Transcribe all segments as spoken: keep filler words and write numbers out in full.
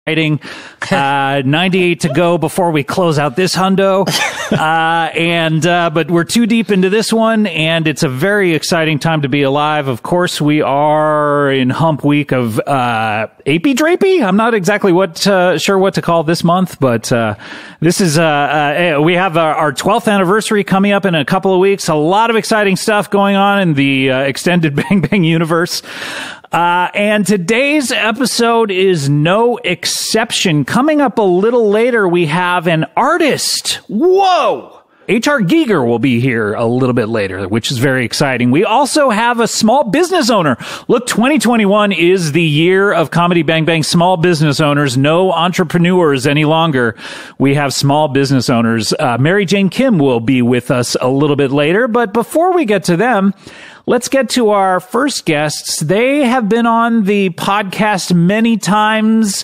Uh, ninety-eight to go before we close out this hundo. Uh, and, uh, but we're too deep into this one, and it's a very exciting time to be alive. Of course, we are in hump week of, uh, Apey Drapey. I'm not exactly what, uh, sure what to call this month, but, uh, this is, uh, uh we have our, our twelfth anniversary coming up in a couple of weeks. A lot of exciting stuff going on in the, uh, extended Bang Bang universe. Uh, and today's episode is no exception. Coming up a little later, we have an artist. Whoa! H R. Giger will be here a little bit later, which is very exciting. We also have a small business owner. Look, twenty twenty-one is the year of Comedy Bang Bang small business owners. No entrepreneurs any longer. We have small business owners. Uh, Mary Jane Kim will be with us a little bit later. But before we get to them, let's get to our first guests. They have been on the podcast many times,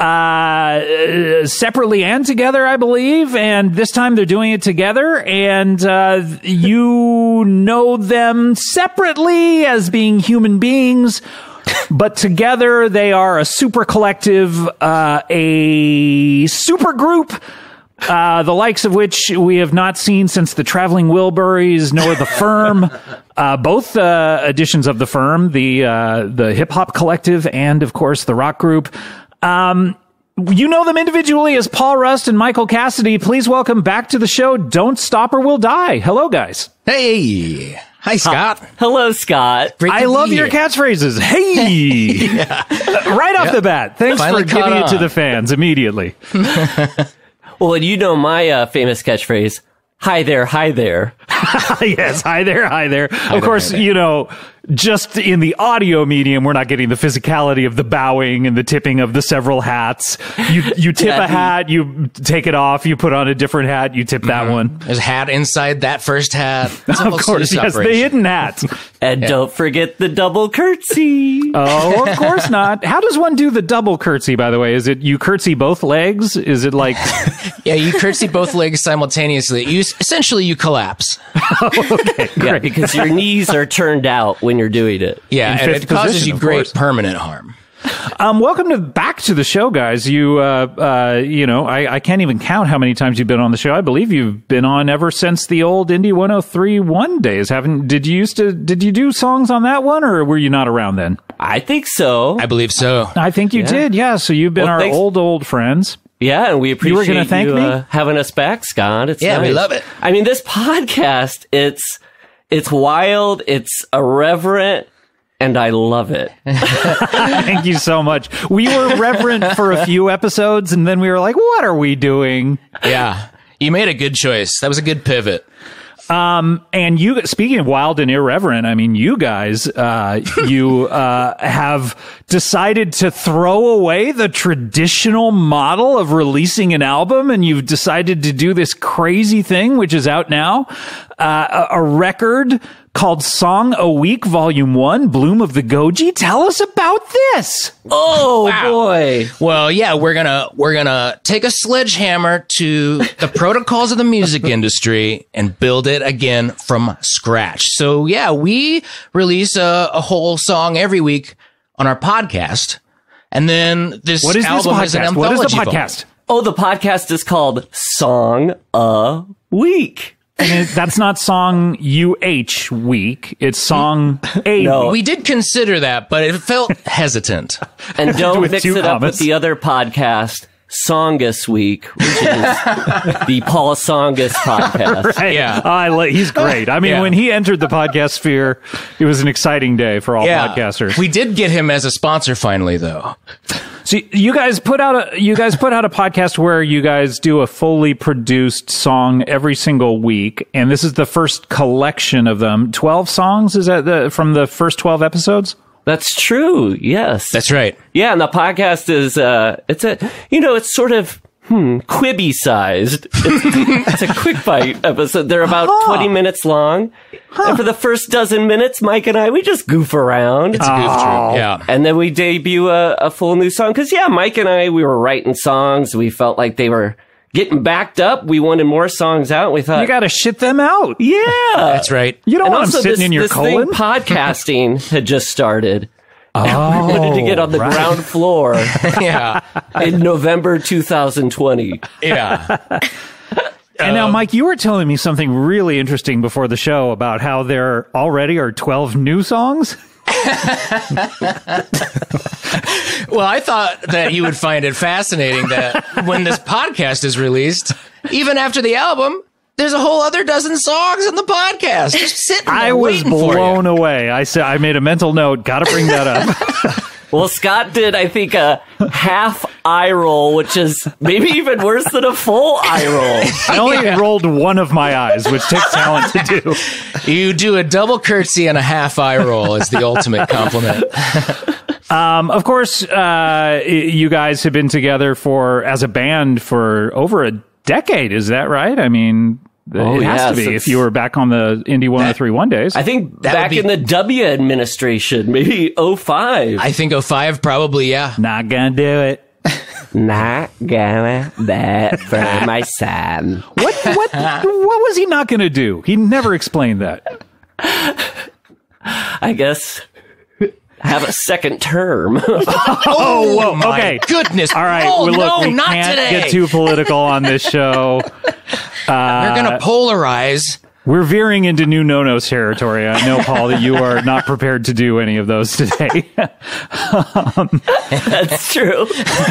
uh, separately and together, I believe. And this time they're doing it together. And, uh, you know them separately as being human beings, but together they are a super collective, uh, a super group. Uh, the likes of which we have not seen since the Traveling Wilburys, nor the Firm. Uh, both uh, editions of the Firm, the uh, the hip hop collective, and of course the rock group. Um, you know them individually as Paul Rust and Michael Cassidy. Please welcome back to the show. Don't Stop or We'll Die. Hello, guys. Hey. Hi, Scott. Uh, hello, Scott. Great I love your catchphrases. Hey. Yeah. Right off yep. the bat. Thanks Finally for giving on. it to the fans immediately. Well, and you know my uh, famous catchphrase, hi there, hi there. Yes, hi there, hi there. Hi of there, course, there. you know, just in the audio medium, we're not getting the physicality of the bowing and the tipping of the several hats. You you tip yeah, a hat, you take it off, you put on a different hat, you tip that mm-hmm. one. There's a hat inside that first hat. It's of course, yes, the hidden hat. And yeah. don't forget the double curtsy. Oh, of course not. How does one do the double curtsy, by the way? Is it you curtsy both legs? Is it like... Yeah, you curtsy both legs simultaneously. You essentially, you collapse. Oh, okay, great. Yeah, because your knees are turned out when you're doing it. Yeah, and it causes position, you great course. permanent harm. Um, welcome to back to the show, guys. You, uh, uh, you know, I, I can't even count how many times you've been on the show. I believe you've been on ever since the old Indie one oh three one days. Haven't? Did you used to? Did you do songs on that one, or were you not around then? I think so. I believe so. I think you yeah. did. Yeah. So you've been well, our thanks. old old friends. Yeah, and we appreciate you, were gonna thank you me? Uh, having us back, Scott. It's yeah, nice. we love it. I mean, this podcast, it's it's wild, it's irreverent, and I love it. Thank you so much. We were reverent for a few episodes, and then we were like, what are we doing? Yeah, you made a good choice. That was a good pivot. Um, and you, speaking of wild and irreverent, I mean, you guys, uh, you, uh, have decided to throw away the traditional model of releasing an album, and you've decided to do this crazy thing, which is out now, uh, a, a record called Song a Week, Volume one, Bloom of the Goji. Tell us about this. Oh, wow. boy. Well, yeah, we're gonna we're gonna take a sledgehammer to the protocols of the music industry and build it again from scratch. So, yeah, we release a, a whole song every week on our podcast. And then this what is album this is an podcast? anthology. What is the podcast? Oh, the podcast is called Song a Week. And it, that's not Song U H week. It's Song A no. week. We did consider that, but it felt hesitant. And don't mix it comments. up with the other podcast, Songus Week, which is the Paul Songus podcast. Right. Yeah. I li- he's great. I mean, yeah. when he entered the podcast sphere, it was an exciting day for all yeah. podcasters. We did get him as a sponsor finally, though. So you guys put out a you guys put out a podcast where you guys do a fully produced song every single week, and this is the first collection of them. Twelve songs, is that the from the first twelve episodes? That's true. Yes, that's right. Yeah, and the podcast is uh, it's a you know it's sort of hmm, Quibi sized. It's, it's a quick bite episode. They're about huh. twenty minutes long. Huh. And for the first dozen minutes, Mike and I, we just goof around. It's a goof oh. trip, yeah. And then we debut a, a full new song. Because, yeah, Mike and I, we were writing songs. We felt like they were getting backed up. We wanted more songs out. We thought... You got to shit them out. Yeah. That's right. You don't and want them sitting this, in your this colon. Thing, podcasting had just started. Oh, we wanted to get on the right. ground floor Yeah. in November two thousand twenty. Yeah. And now, Mike, you were telling me something really interesting before the show about how there already are twelve new songs. Well, I thought that you would find it fascinating that when this podcast is released, even after the album, there's a whole other dozen songs on the podcast just sitting there I was waiting for blown you. away. I said I made a mental note. Got to bring that up. Well, Scott did, I think, a half eye roll, which is maybe even worse than a full eye roll. I only rolled one of my eyes, which takes talent to do. You do a double curtsy and a half eye roll is the ultimate compliment. Um, of course, uh, you guys have been together for as a band for over a decade. Is that right? I mean, Oh, it has yeah, to be since- if you were back on the Indie one oh three one days. I think That back would be- in the W administration, maybe oh five. I think oh five probably, yeah. Not gonna do it. Not gonna that for my son. What? What? what was he not gonna do? He never explained that. I guess have a second term. Oh, whoa, my okay. goodness. All right. Oh, well, look, no, we not can't today. get too political on this show. We're going to polarize. We're veering into new no-nos territory. I know, Paul, that you are not prepared to do any of those today. That's true.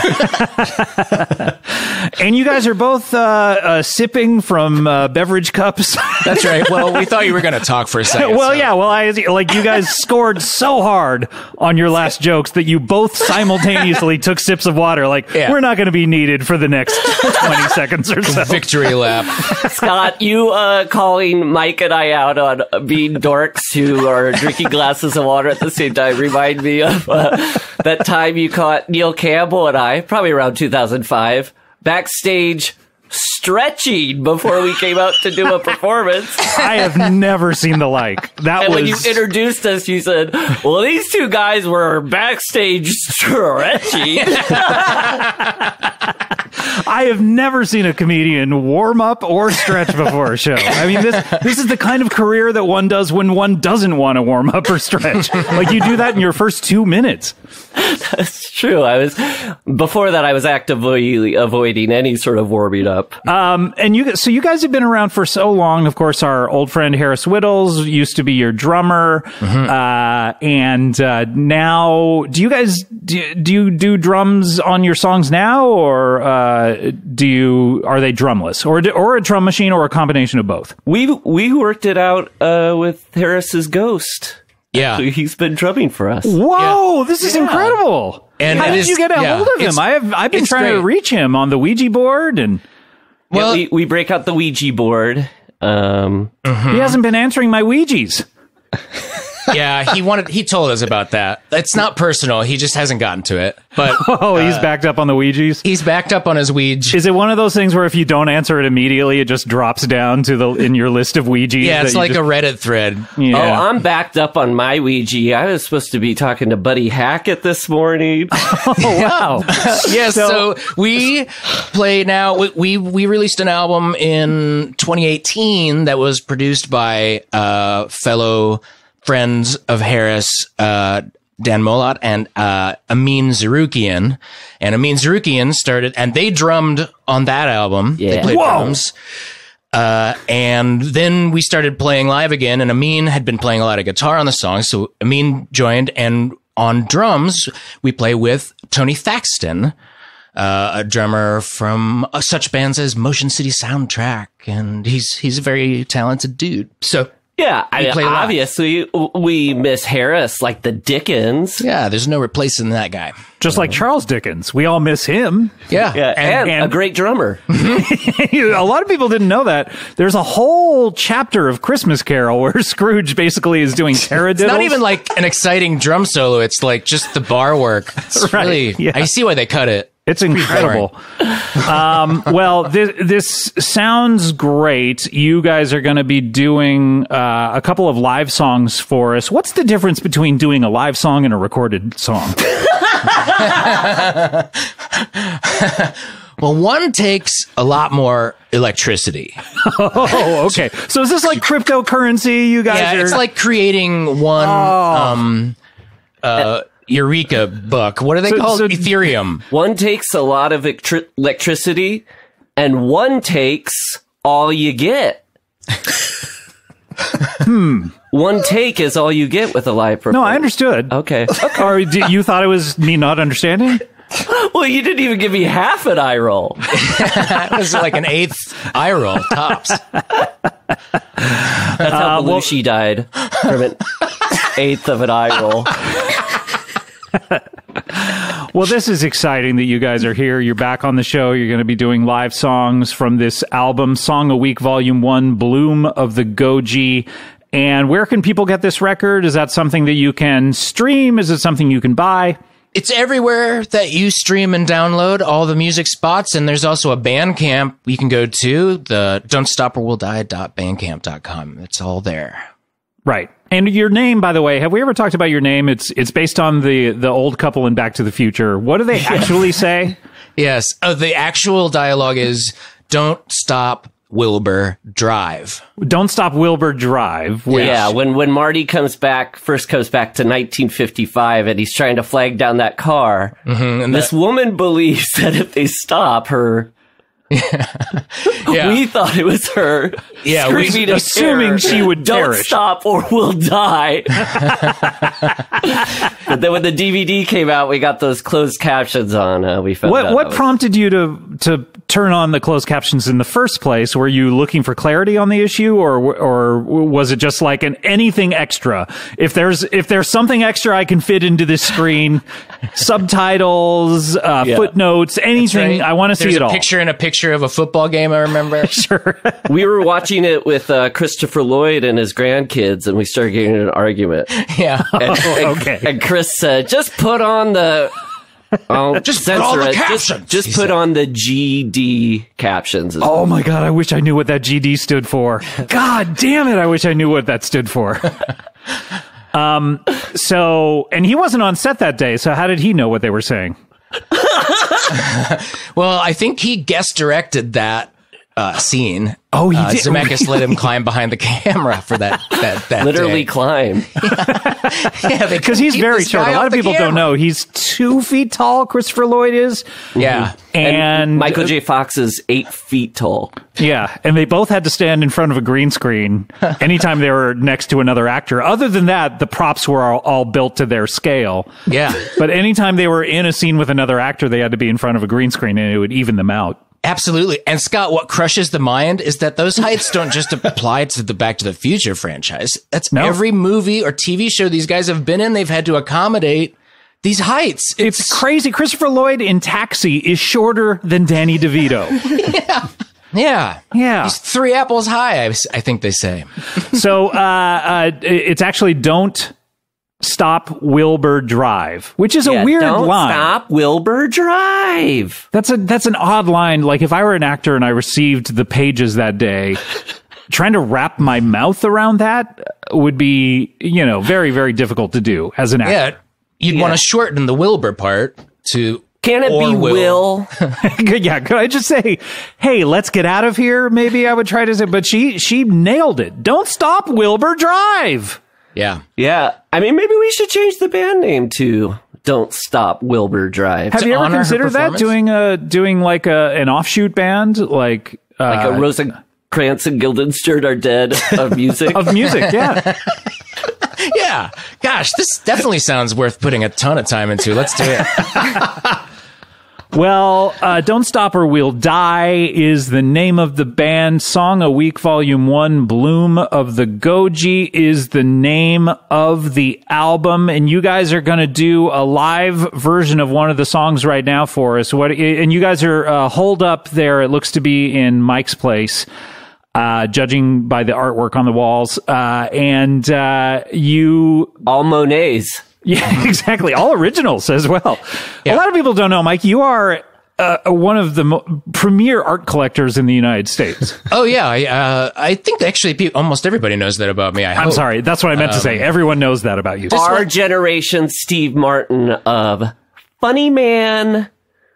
And you guys are both uh, uh, sipping from uh, beverage cups. That's right. Well, we thought you were going to talk for a second. Well, so- yeah. Well, I like you guys scored so hard on your last jokes that you both simultaneously took sips of water. Like, Yeah. we're not going to be needed for the next twenty seconds or so. Victory lap. Scott, you uh, calling Mike and I out on being dorks who are drinking glasses of water at the same time remind me of uh, that time you caught Neil Campbell and I, probably around two thousand five, backstage stretching before we came out to do a performance. I have never seen the like. That And was. when you introduced us, you said, well, these two guys were backstage stretching. I have never seen a comedian warm up or stretch before a show. I mean, this this is the kind of career that one does when one doesn't want to warm up or stretch. Like, you do that in your first two minutes. That's true. I was, before that, I was actively avoiding any sort of warming up. Um, and you, so you guys have been around for so long. Of course, our old friend Harris Whittles used to be your drummer, Mm-hmm. uh, and uh, now, do you guys do, do you do drums on your songs now, or uh, do you are they drumless, or or a drum machine, or a combination of both? We we worked it out uh, with Harris's Ghost. Yeah. He's been drumming for us. Whoa, this is Yeah. incredible! And How it did is- you get a yeah, hold of him? it's- I have I've been it's trying to great. reach him on the Ouija board, and Well, Yeah, we, we break out the Ouija board. Um, he hasn't been answering my Ouijas. yeah, he wanted. He told us about that. It's not personal. He just hasn't gotten to it. But Oh, he's backed up on the Ouijas. he's backed up on his Ouija. Is it one of those things where if you don't answer it immediately, it just drops down to the in your list of Ouijas? Yeah, that it's you like just- a Reddit thread. Yeah. Oh, I'm backed up on my Ouija. I was supposed to be talking to Buddy Hackett this morning. Oh, wow. Yeah, so, we play now. We, we we released an album in twenty eighteen that was produced by uh, fellow friends of Harris, uh, Dan Molot and uh, Amin Zarukian. And Amin Zarukian started, and they drummed on that album. They Yeah. played Whoa. drums. Uh, and then we started playing live again, and Amin had been playing a lot of guitar on the song. So Amin joined, and on drums, we play with Tony Thaxton, uh, a drummer from uh, such bands as Motion City Soundtrack. And he's, he's a very talented dude. So Yeah, I We mean, play live. obviously w- we miss Harris like the Dickens. yeah, there's no replacing that guy. Just like Charles Dickens. We all miss him. Yeah. Yeah, and, and- a great drummer. A lot of people didn't know that. There's a whole chapter of Christmas Carol where Scrooge basically is doing taradiddles. It's not even like an exciting drum solo. It's like just the bar work. It's Right, really, yeah. I see why they cut it. It's incredible. um, well, this, this sounds great. You guys are going to be doing uh, a couple of live songs for us. What's the difference between doing a live song and a recorded song? Well, one takes a lot more electricity. Oh, okay. So is this like cryptocurrency? You guys Yeah, are it's like creating one, Oh. um, uh, Eureka book. What are they So- called? so- Ethereum. One takes a lot of electri- electricity, and one takes all you get. Hmm. One take is all you get with a live performance. No, I understood. Okay. Or did, you thought it was me not understanding? Well, you didn't even give me half an eye roll. That was like an eighth eye roll, tops. That's how Uh, well- Belushi died from an eighth of an eye roll. Well, this is exciting that you guys are here. You're back on the show. You're going to be doing live songs from this album, Song a Week, Volume one, Bloom of the Goji. And where can people get this record? Is that something that you can stream? Is it something you can buy? It's everywhere that you stream and download all the music spots. And there's also a Bandcamp you can go to, the don't stop or we'll die dot bandcamp dot com. It's all there. Right. And your name, by the way, have we ever talked about your name? It's it's based on the, the old couple in Back to the Future. What do they actually say? Yes. Oh, the actual dialogue is don't stop Wilbur, drive. Don't stop Wilbur, drive. Which, Yeah, when, when Marty comes back, first comes back to nineteen fifty-five, and he's trying to flag down that car, Mm-hmm, and this that, woman believes that if they stop her, yeah. we thought it was her. Yeah, we- screaming in assuming terror, she would Don't perish." stop or we'll die. But then when the D V D came out, we got those closed captions on. Uh, we found What out what that was- prompted you to to turn on the closed captions in the first place? Were you looking for clarity on the issue, or or was it just like an anything extra? If there's if there's something extra I can fit into this screen, subtitles, uh, Yeah. footnotes, anything, Right. I want to see There's it a all. picture and a picture of a football game, I remember. Sure. We were watching it with uh, Christopher Lloyd and his grandkids, and we started getting in an argument. Yeah. And, and- okay. And Chris said, "Just put on the." Oh, Just put all the it. Just- captions," Just, he put said. on the G D captions. Oh my God, I wish I knew what that G D stood for. God damn it, I wish I knew what that stood for. Um, so, and he wasn't on set that day, so how did he know what they were saying? Well, I think he guest directed that uh, scene. Oh, he uh, did? Zemeckis let him climb behind the camera for that that, that Literally day. climb. Yeah, they Because he's keep very this short. guy A lot off of the people don't camera. know. He's two feet tall, Christopher Lloyd is. Yeah. And, Michael J. Fox is eight feet tall. Yeah, and they both had to stand in front of a green screen anytime they were next to another actor. Other than that, the props were all, all built to their scale. Yeah. But anytime they were in a scene with another actor, they had to be in front of a green screen, and it would even them out. Absolutely. And Scott, what crushes the mind is that those heights don't just apply to the Back to the Future franchise. That's No. every movie or T V show these guys have been in. They've had to accommodate these heights. It's crazy. Christopher Lloyd in Taxi is shorter than Danny DeVito. Yeah. Yeah. He's three apples high, I, I think they say. So uh, uh, it's actually Don't Stop Wilbur Drive, which is a Yeah, weird don't line. stop Wilbur Drive. That's a that's an odd line. Like if I were an actor and I received the pages that day, trying to wrap my mouth around that would be, you know, very, very difficult to do as an actor. Yeah. You'd Yeah. want to shorten the Wilbur part to. Can it or be will. Will? Yeah, could I just say, hey, let's get out of here? Maybe I would try to say, but she she nailed it. Don't stop Wilbur Drive. Yeah. Yeah. I mean, maybe we should change the band name to Don't Stop Wilbur Drive. Have you ever honor her considered that performance? doing a doing like a an offshoot band like uh, Like a Rosencrantz and Guildenstern are dead of music. of music? Yeah. Yeah. Gosh, this definitely sounds worth putting a ton of time into. Let's do it. Well, uh, Don't Stop or We'll Die is the name of the band. Song a Week, Volume one, Bloom of the Goji is the name of the album. And you guys are going to do a live version of one of the songs right now for us. What? And you guys are uh, holed up there. It looks to be in Mike's place, uh, judging by the artwork on the walls. Uh, and uh, you... All Monets. Yeah, exactly. All originals as well. Yeah. A lot of people don't know, Mike, you are uh, one of the mo- premier art collectors in the United States. Oh, yeah. I, uh, I think actually pe- almost everybody knows that about me. I I'm hope. sorry. That's what I meant to say. Everyone knows that about you. Our generation Steve Martin of Funny Man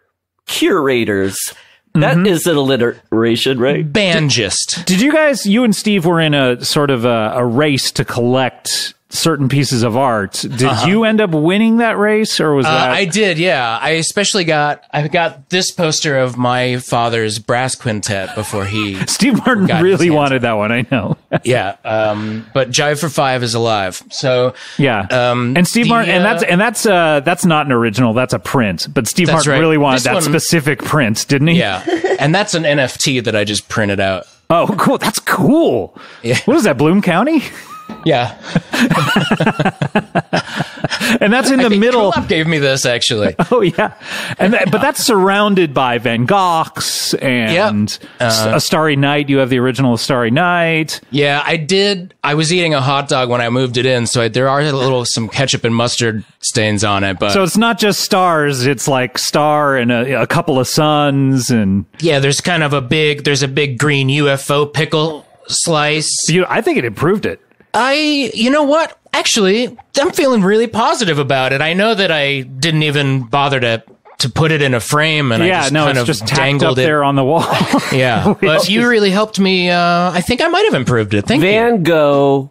Curators. That is an alliteration, right? Banjist. Did you guys, you and Steve were in a sort of a, a race to collect certain pieces of art. Did Uh-huh. you end up winning that race, or was Uh, that? I did, yeah. I especially got I got this poster of my father's brass quintet before he, Steve Martin got his really hands wanted that one. I know. yeah. Um, but Jive for Five is alive, so Yeah. Um, and Steve the, Martin, and uh, that's and that's uh, that's not an original. That's a print. But Steve That's Martin right. really wanted This that one- specific print, didn't he? yeah, and that's an N F T that I just printed out. Oh, cool. That's cool. Yeah. What is that? Bloom County? Yeah, And that's in the I think middle. Kulop gave me this actually. Oh yeah, and that, but that's surrounded by Van Goghs and Yep. Uh, A Starry Night. You have the original A Starry Night. Yeah, I did. I was eating a hot dog when I moved it in, so I, there are a little some ketchup and mustard stains on it. But So it's not just stars; it's like star and a, a couple of suns, and yeah, there's kind of a big. There's a big green U F O pickle slice. you, I think it improved it. I, you know what? Actually, I'm feeling really positive about it. I know that I didn't even bother to to put it in a frame, and I Yeah, just no, kind it's of just tacked dangled up it. there on the wall. Yeah, but you really helped me. Uh, I think I might have improved it. Thank you. Van Gogh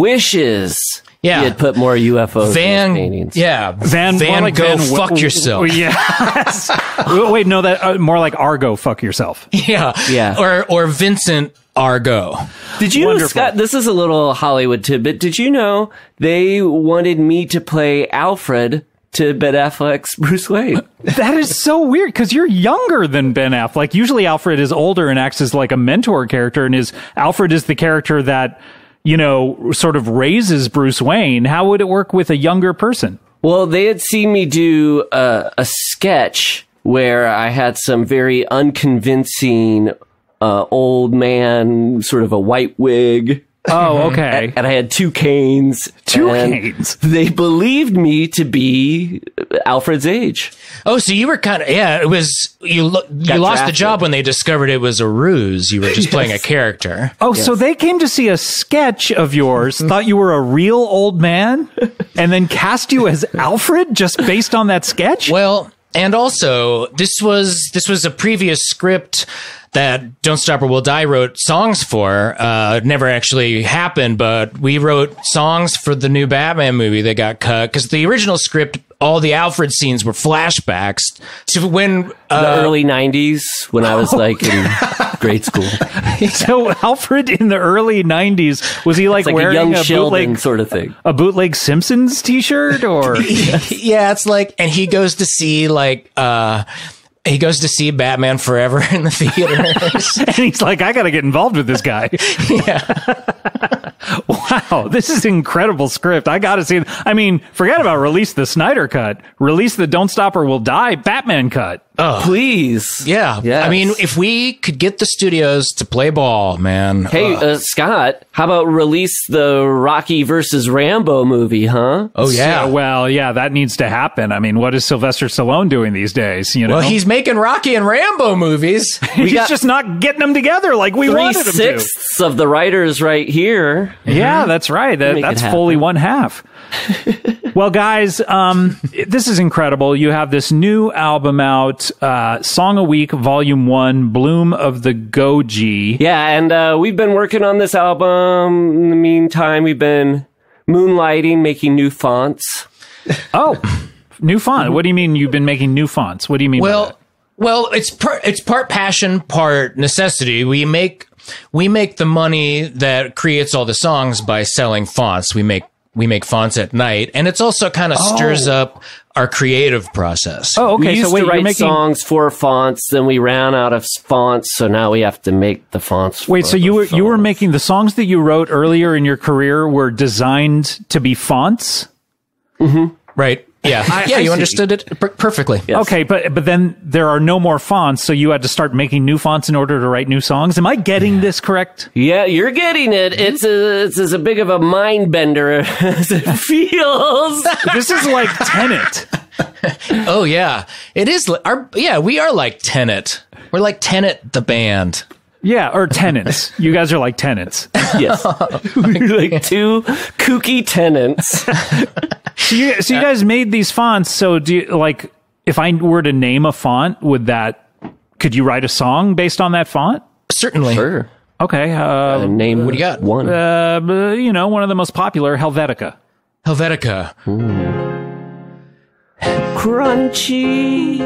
wishes Yeah. he had put more U F Os in Van, his paintings. yeah, Van, Van more like go Van, fuck w- yourself. w- Yes. Wait, no, that uh, more like Argo. Fuck yourself. Yeah, Yeah. or or Vincent Argo. Did you know, Wonderful. Scott, this is a little Hollywood tidbit. Did you know they wanted me to play Alfred to Ben Affleck's Bruce Wayne? That is so weird because you're younger than Ben Affleck. Usually Alfred is older and acts as like a mentor character, and is Alfred is the character that, you know, sort of raises Bruce Wayne. How would it work with a younger person? Well, they had seen me do a, a sketch where I had some very unconvincing uh, old man, sort of a white wig. Oh, okay. And I had two canes. Two and canes. They believed me to be Alfred's age. Oh, so you were kind of yeah. It was you. Lo- you Got lost the drafted. job when they discovered it was a ruse. You were just playing a character. Oh, so they came to see a sketch of yours, thought you were a real old man, and then cast you as Alfred just based on that sketch? Well, and also this was this was a previous script that Don't Stop or We'll Die wrote songs for. Uh, it never actually happened, but we wrote songs for the new Batman movie that got cut because the original script, all the Alfred scenes were flashbacks to when uh, The early nineties, when I was like in grade school. So Alfred in the early nineties, was he like, It's like a wearing young a, Sheldon bootleg, sort of thing. a bootleg Simpsons t-shirt or? yeah, it's like, and he goes to see like, uh, he goes to see Batman Forever in the theaters. And he's like, I got to get involved with this guy. yeah. Wow, this is incredible script. I got to see it. I mean, forget about release the Snyder cut. Release the Don't Stop or We'll Die Batman cut. Please. Yeah. Yes. I mean, if we could get the studios to play ball, man. Hey, uh, uh, Scott, how about release the Rocky versus Rambo movie, huh? oh, yeah. So, well, yeah, that needs to happen. I mean, what is Sylvester Stallone doing these days? You know, Well, he's making Rocky and Rambo movies. he's got- just not getting them together like we Three wanted him to. sixths of the writers right here. Yeah, that's right. That, Make it that's happen. fully one half. Well, guys, um, this is incredible. You have this new album out, uh, Song a Week, Volume One, Bloom of the Goji. Yeah, and uh, we've been working on this album. In the meantime, we've been moonlighting, making new fonts. Oh, new font. What do you mean you've been making new fonts? What do you mean? by Well, that? well, it's per, it's part passion, part necessity. We make we make the money that creates all the songs by selling fonts. We make we make fonts at night, and it's also kind of stirs up our creative process. oh, okay. we used So wait, to you're write making songs for fonts, then we ran out of fonts, so now we have to make the fonts. wait. for So you the were you were fonts. making the songs that you wrote earlier in your career were designed to be fonts. Right? Yeah, yeah. I you see. understood it per- perfectly. Yes. Okay, but but then there are no more fonts, so you had to start making new fonts in order to write new songs. Am I getting this correct? Yeah, you're getting it. It's a, it's as a big of a mind bender as it feels. This is like Tenet. Oh yeah, it is. li- Our yeah, we are like Tenet. We're like Tenet, the band. Yeah, or tenants. You guys are like tenants. Yes. We're like two kooky tenants. So you, so you guys made these fonts. So do you, like, if I were to name a font, would that, could you write a song based on that font? Certainly. Sure. Okay. Uh, Uh, name What do you got? one. uh, you know, one of the most popular, Helvetica. Helvetica. Crunchy.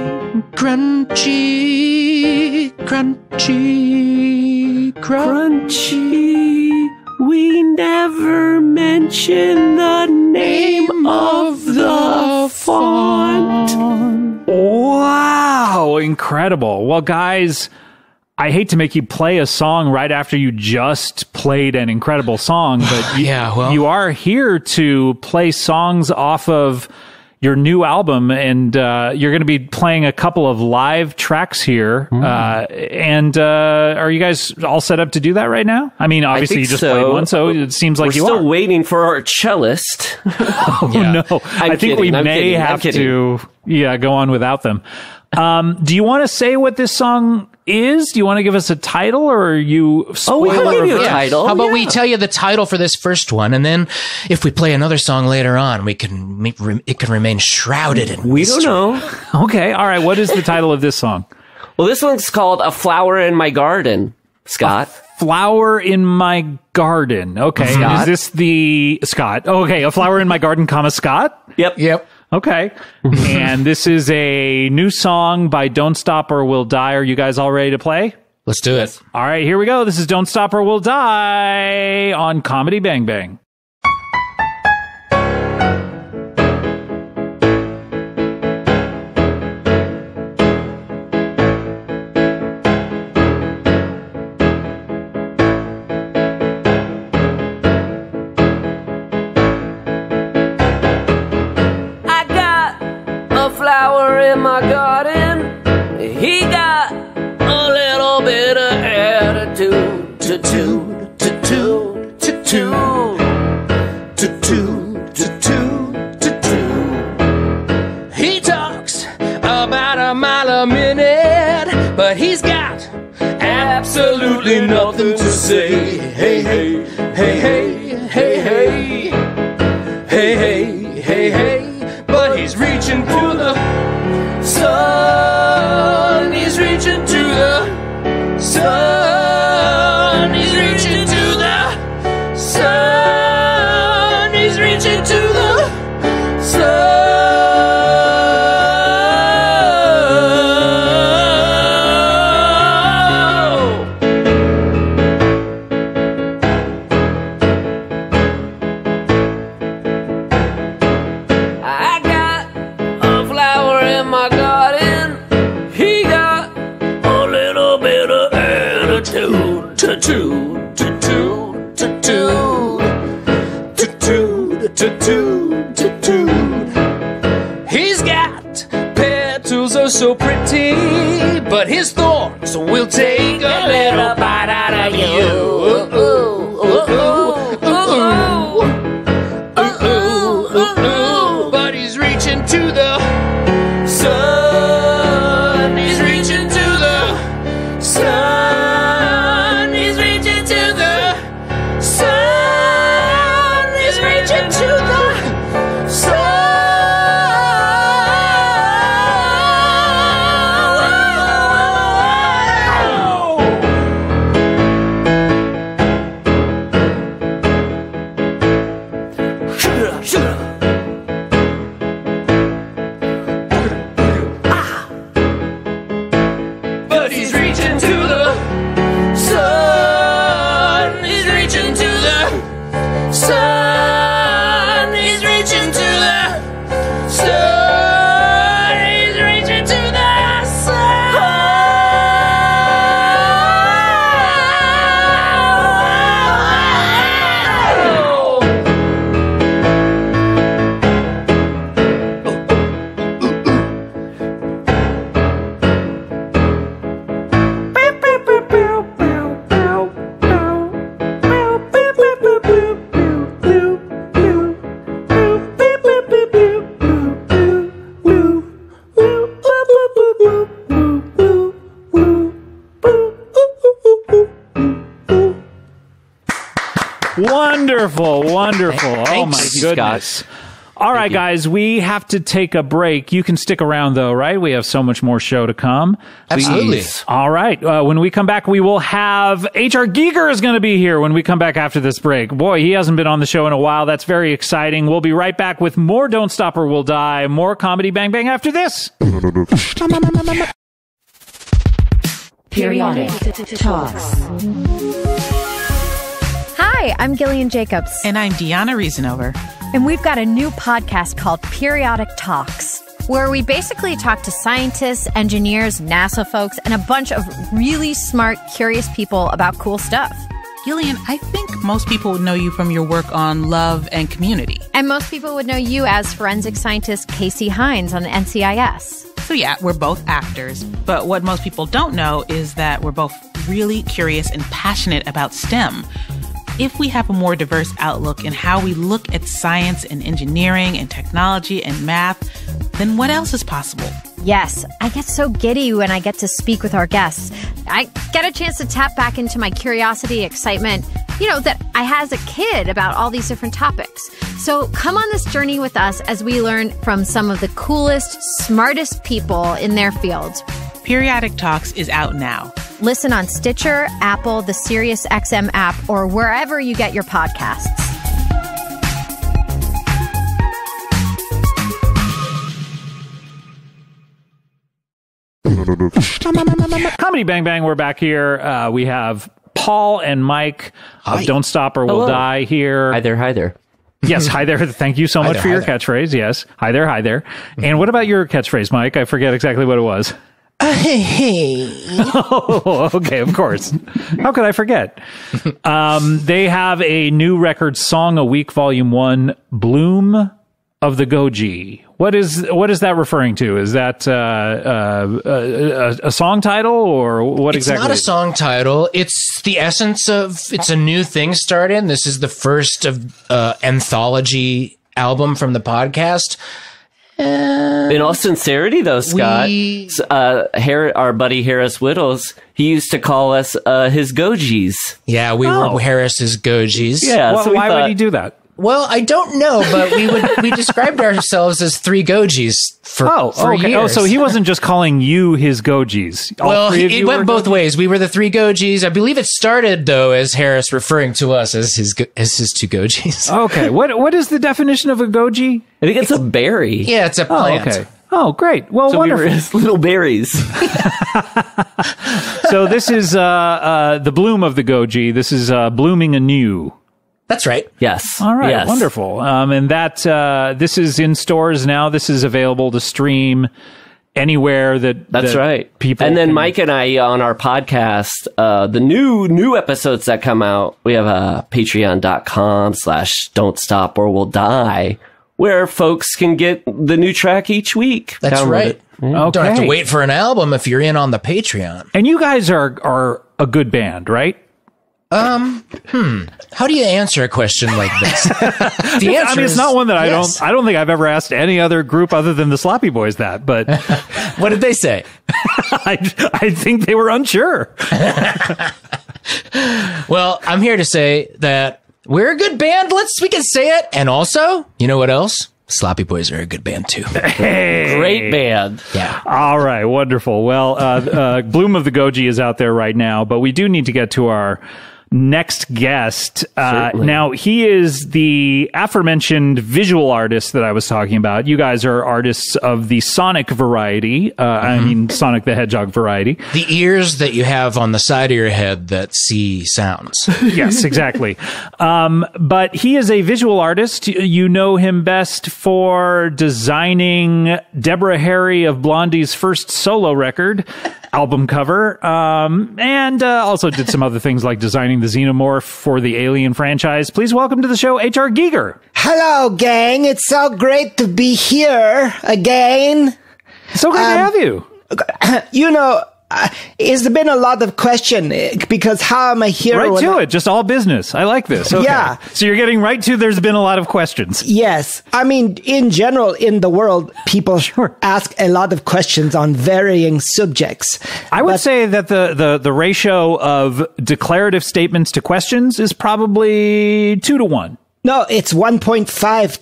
Crunchy, crunchy, Crunchy. We never mention the name of the font. Wow, incredible. Well, guys, I hate to make you play a song right after you just played an incredible song, but you, Yeah, well. you are here to play songs off of your new album, and uh, you're going to be playing a couple of live tracks here. Mm. Uh, and uh, are you guys all set up to do that right now? I mean, obviously think you just so. played one, so it seems like We're you still are. waiting for our cellist. Oh, Yeah. no. I think we kidding, I'm may kidding, I'm have kidding. to yeah, go on without them. Um, do you want to say what this song is? Do you want to give us a title, or are you Oh, we can spoiler give you a averse? title. How about we Yeah. tell you the title for this first one, and then if we play another song later on, we can me- re- it can remain shrouded in We don't mystery. know. Okay, all right. What is the title of this song? Well, this one's called A Flower in My Garden, Scott. Flower in My Garden. Okay, and is Scott? this the Scott? Okay, A Flower in My Garden, comma Scott. Yep. Yep. Okay, and this is a new song by Don't Stop or We'll Die. Are you guys all ready to play? Let's do it. All right, here we go. This is Don't Stop or We'll Die on Comedy Bang Bang. I got a flower in my garden. He got a little bit of attitude. To two, to two, to two, to two, to two, to two. He talks about a mile a minute, but he's got absolutely nothing to say. Hey, hey, hey, hey, hey, hey, hey, hey, hey, hey. But he's reaching to the sun. He's reaching to the sun. He's reaching to the sun. He's reaching to the sun. I got a flower in my garden. He got a little bit of attitude. To two, to two, to two, to two, to two, to two. He's got petals oh so pretty, but his thorns will take a little bite out of you. Ooh, ooh, ooh, ooh, ooh, ooh, ooh, ooh, ooh. But he's reaching to the sun. He's reaching to the sun. He's reaching to the sun. He's reaching to the But he's reaching to the sun. He's reaching to the sun. He's reaching to the sun. He's reaching to the sun. Wonderful, wonderful. Oh my Thanks, goodness. All right, guys, we have to take a break. You can stick around, though, right? We have so much more show to come. Absolutely. Please. All right. Uh, when we come back, we will have H R. Giger is going to be here when we come back after this break. Boy, he hasn't been on the show in a while. That's very exciting. We'll be right back with more Don't Stop or We'll Die, more Comedy Bang Bang after this. Periodic Talks. Hi, I'm Gillian Jacobs. And I'm Deanna Reasonover. And we've got a new podcast called Periodic Talks, where we basically talk to scientists, engineers, NASA folks, and a bunch of really smart, curious people about cool stuff. Gillian, I think most people would know you from your work on Love and Community. And most people would know you as forensic scientist Casey Hines on N C I S. So yeah, we're both actors. But what most people don't know is that we're both really curious and passionate about STEM. If we have a more diverse outlook in how we look at science and engineering and technology and math, then what else is possible? Yes, I get so giddy when I get to speak with our guests. I get a chance to tap back into my curiosity, excitement, you know, that I had as a kid about all these different topics. So come on this journey with us as we learn from some of the coolest, smartest people in their field. Periodic Talks is out now. Listen on Stitcher, Apple, the SiriusXM app, or wherever you get your podcasts. Comedy Bang Bang, we're back here. Uh, we have Paul and Mike of Don't Stop or We'll Hello. Die here. Hi there, hi there. Yes, hi there. Thank you so much there, for hi your there. catchphrase. Yes, hi there, hi there. And what about your catchphrase, Mike? I forget exactly what it was. Uh, hey, hey. Oh, okay, of course. How could I forget? Um, they have a new record, Song a Week, Volume One, Bloom of the Goji. What is what is that referring to? Is that uh, uh, a, a song title, or what It's exactly? not a song title. It's the essence of, it's a new thing started. This is the first of uh, anthology album from the podcast. In all sincerity, though, Scott, We- s- uh, Har- our buddy Harris Whittles, he used to call us uh, his Gojis. Yeah, we Oh. were Harris's Gojis. Yeah, Well, so we why thought, would he do that? Well, I don't know, but we would we described ourselves as three Gojis for, Oh, for okay. years. Oh, so he wasn't just calling you his Gojis. All Well, three of it you went were both Gojis? ways. We were the three Gojis. I believe it started though as Harris referring to us as his go- as his two Gojis. Okay. What what is the definition of a Goji? I think it's a berry. Yeah, it's a Oh, plant. okay. Oh, great. Well, So wonderful. we were his little berries. So this is uh, uh, the bloom of the Goji. This is uh, blooming anew. That's right. Yes. All right, Yes. wonderful. Um, and that uh, this is in stores now. This is available to stream anywhere that That's that right. People and then can- Mike and I on our podcast, uh, the new new episodes that come out, we have a patreon.com slash don't stop or we'll die, where folks can get the new track each week. That's Download right. it. Okay. Don't have to wait for an album if you're in on the Patreon. And you guys are are a good band, right? How do you answer a question like this? The answer I mean, it's is not one that I yes. don't. I don't think I've ever asked any other group other than the Sloppy Boys that. But What did they say? I I think they were unsure. Well, I'm here to say that we're a good band. Let's we can say it. And also, you know what else? Sloppy Boys are a good band too. Hey. Great band. Yeah. All right, wonderful. Well, uh, uh, Bloom of the Goji is out there right now, but we do need to get to our next guest. Uh, Certainly. now, he is the aforementioned visual artist that I was talking about. You guys are artists of the Sonic variety. Uh, I mean, Sonic the Hedgehog variety. The ears that you have on the side of your head that see sounds. Yes, exactly. Um, but he is a visual artist. You know him best for designing Deborah Harry of Blondie's first solo record album cover, um, and uh, also did some other things like designing the Xenomorph for the Alien franchise. Please welcome to the show, H R. Giger. Hello, gang. It's so great to be here again. So good to have you. You know, uh, it's been a lot of question uh, because how am I here? Right when to I- it. Just all business. I like this. Okay. Yeah. So you're getting right to there's been a lot of questions. Yes. I mean, in general, in the world, people Sure. ask a lot of questions on varying subjects. I would But- say that the, the, the ratio of declarative statements to questions is probably two to one. No, it's one point five to zero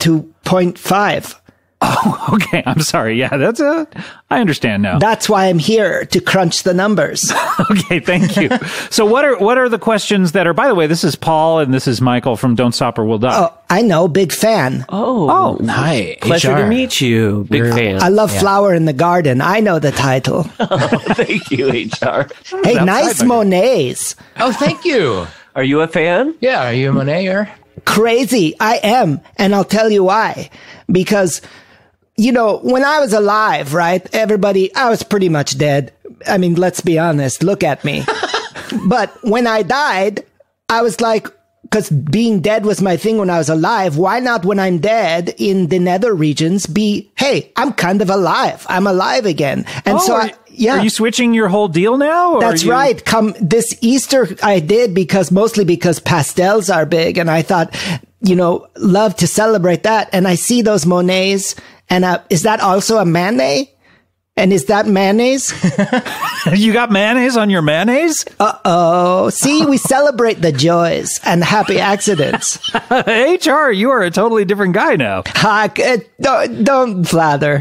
point five. Oh, okay. I'm sorry. Yeah, that's a. I understand now. That's why I'm here, to crunch the numbers. Okay, thank you. So, what are what are the questions that are? By the way, this is Paul and this is Michael from Don't Stop or We'll Die. Oh, I know, big fan. Oh, Oh, Hi, pleasure H R. to meet you. Big fan. I love Flower in the Garden. I know the title. Thank you, H R. Hey, outside nice my- Monets. Oh, thank you. Are you a fan? Yeah, are you a Monayer? Crazy. I am. And I'll tell you why. Because, you know, when I was alive, right, everybody, I was pretty much dead. I mean, let's be honest. Look at me. But when I died, I was like, because being dead was my thing when I was alive. Why not when I'm dead in the nether regions be, hey, I'm kind of alive. I'm alive again. And Oh, so, are, I, yeah. Are you switching your whole deal now? Or That's are you- right. Come this Easter, I did because mostly because pastels are big, and I thought, you know, love to celebrate that. And I see those Monets, and uh, is that also a mayonnaise? And is that mayonnaise? You got mayonnaise on your mayonnaise? Oh, see, we celebrate the joys and happy accidents. H R, you are a totally different guy now. Ha, uh, don't, don't flather.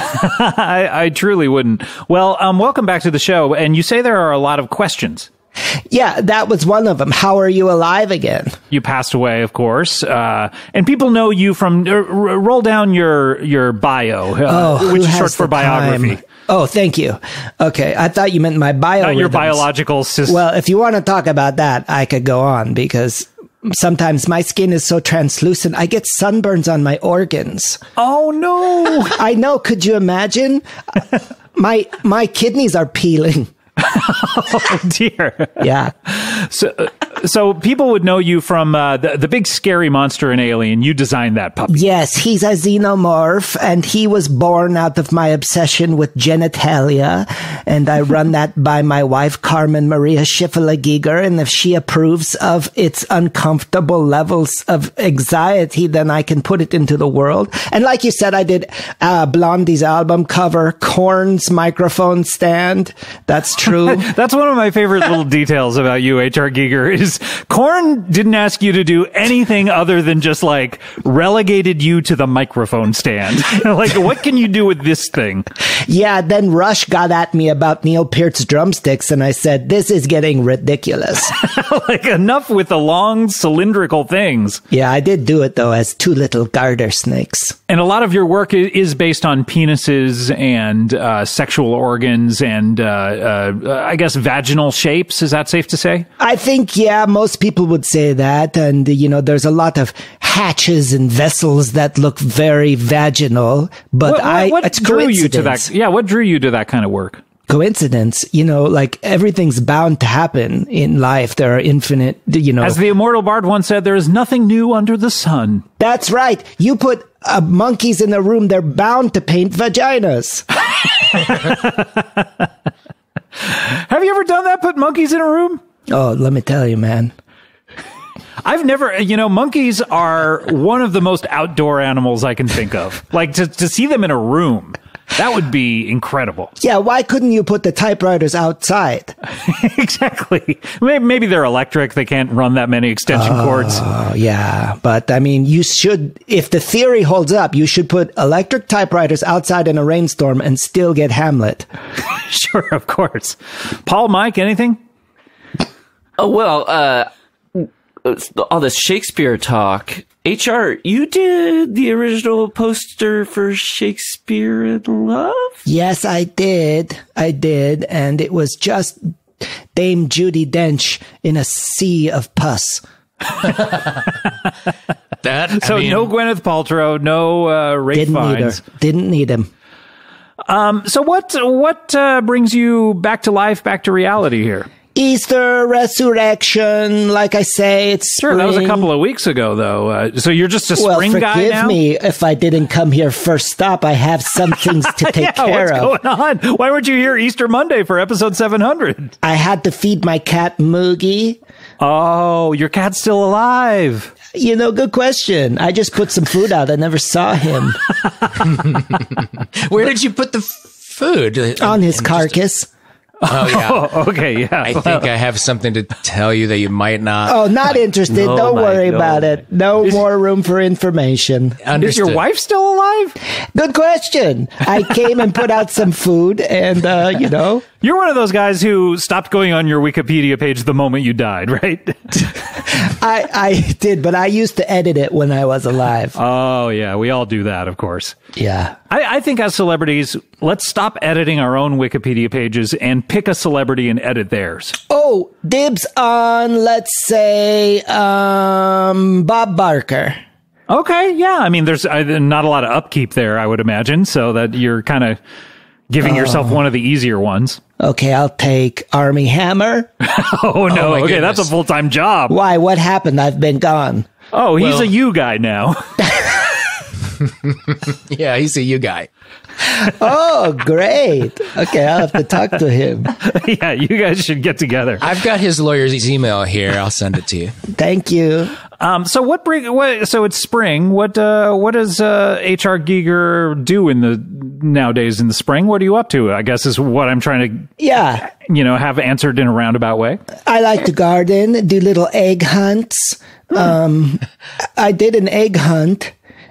I, I truly wouldn't. Well, um, welcome back to the show. And you say there are a lot of questions. Yeah, that was one of them. How are you alive again? You passed away, of course, uh, and people know you from. Uh, r- roll down your your bio, uh, Oh, which who is has short for the time? biography, Oh, thank you. Okay, I thought you meant my bio. not your rhythms. biological system. Well, if you want to talk about that, I could go on because sometimes my skin is so translucent. I get sunburns on my organs. oh no! I know. Could you imagine? My my kidneys are peeling. Oh dear. Yeah. So, uh, so people would know you from uh, the the big scary monster in Alien. You designed that puppy. Yes, he's a xenomorph, and he was born out of my obsession with genitalia. And I run that by my wife, Carmen Maria Schiffele-Giger. And if she approves of its uncomfortable levels of anxiety, then I can put it into the world. And like you said, I did uh, Blondie's album cover, Korn's microphone stand. That's true. That's one of my favorite little details about you, H R. Giger, is Korn didn't ask you to do anything other than just like relegated you to the microphone stand. Like, what can you do with this thing? Yeah, then Rush got at me about Neil Peart's drumsticks, and I said, this is getting ridiculous. Like, enough with the long cylindrical things. Yeah, I did do it, though, as two little garter snakes. And a lot of your work i- is based on penises and uh, sexual organs and, uh, uh, I guess, vaginal shapes. Is that safe to say? I think, yeah, most people would say that. And, you know, there's a lot of hatches and vessels that look very vaginal. But What, what, I, what it's drew you to coincidence. that? Yeah, what drew you to that kind of work? Coincidence, you know, like everything's bound to happen in life. There are infinite, you know. As the immortal bard once said, there is nothing new under the sun. That's right. You put uh, monkeys in a room, they're bound to paint vaginas. Have you ever done that? Put monkeys in a room? Oh, let me tell you, man. I've never, you know, monkeys are one of the most outdoor animals I can think of. Like, to, to see them in a room, that would be incredible. Yeah, why couldn't you put the typewriters outside? Exactly. Maybe, maybe they're electric. They can't run that many extension cords. Oh, yeah. But I mean, you should, if the theory holds up, you should put electric typewriters outside in a rainstorm and still get Hamlet. Sure, of course. Paul, Mike, anything? Oh, well, uh, all this Shakespeare talk. H R, you did the original poster for Shakespeare in Love? Yes, I did. I did. And it was just Dame Judi Dench in a sea of pus. That So I mean, no Gwyneth Paltrow, no uh, Ray Didn't need her. Fiennes. Didn't need him. So what what uh, brings you back to life, back to reality here? Easter, resurrection, like I say, it's Sure, that was a spring. couple of weeks ago, though. Uh, so you're just a Well, spring guy forgive now? me if I didn't come here first stop. I have some things to take Yeah, care what's of. going on? Why weren't you here Easter Monday for episode seven hundred? I had to feed my cat Moogie. Oh, your cat's still alive. You know, good question. I just put some food out. I never saw him where did you put the f- food? on his And just- carcass. Oh, yeah. Oh, okay, yeah. I think I have something to tell you that you might not. Oh, not interested. No, Don't Mike, worry no, about Mike. it. No more room for information. Is Understood. your wife still alive? Good question. I came and put out some food, and uh, you know, You're one of those guys who stopped going on your Wikipedia page the moment you died, right? I I did, but I used to edit it when I was alive. Oh, yeah. We all do that, of course. Yeah. I, I think as celebrities, let's stop editing our own Wikipedia pages and pick a celebrity and edit theirs. Oh, dibs on, let's say, um, Bob Barker. Okay, yeah. I mean, there's uh, not a lot of upkeep there, I would imagine, so that you're kind of giving yourself one of the easier ones. Okay, I'll take Army Hammer. Oh, no. my okay, that's a goodness. full-time job. Why? What happened? I've been gone. Oh, he's Well- a you guy now. Yeah, he's a you guy. Oh, great. Okay, I'll have to talk to him. Yeah, you guys should get together. I've got his lawyer's email here. I'll send it to you. Thank you. Um, so what bring? What? So it's spring. What? Uh, what does uh, H R Giger do in the nowadays in the spring? What are you up to? I guess is what I'm trying Yeah, to, you know, have answered in a roundabout way. I like to garden, do little egg hunts. Um, I did an egg hunt,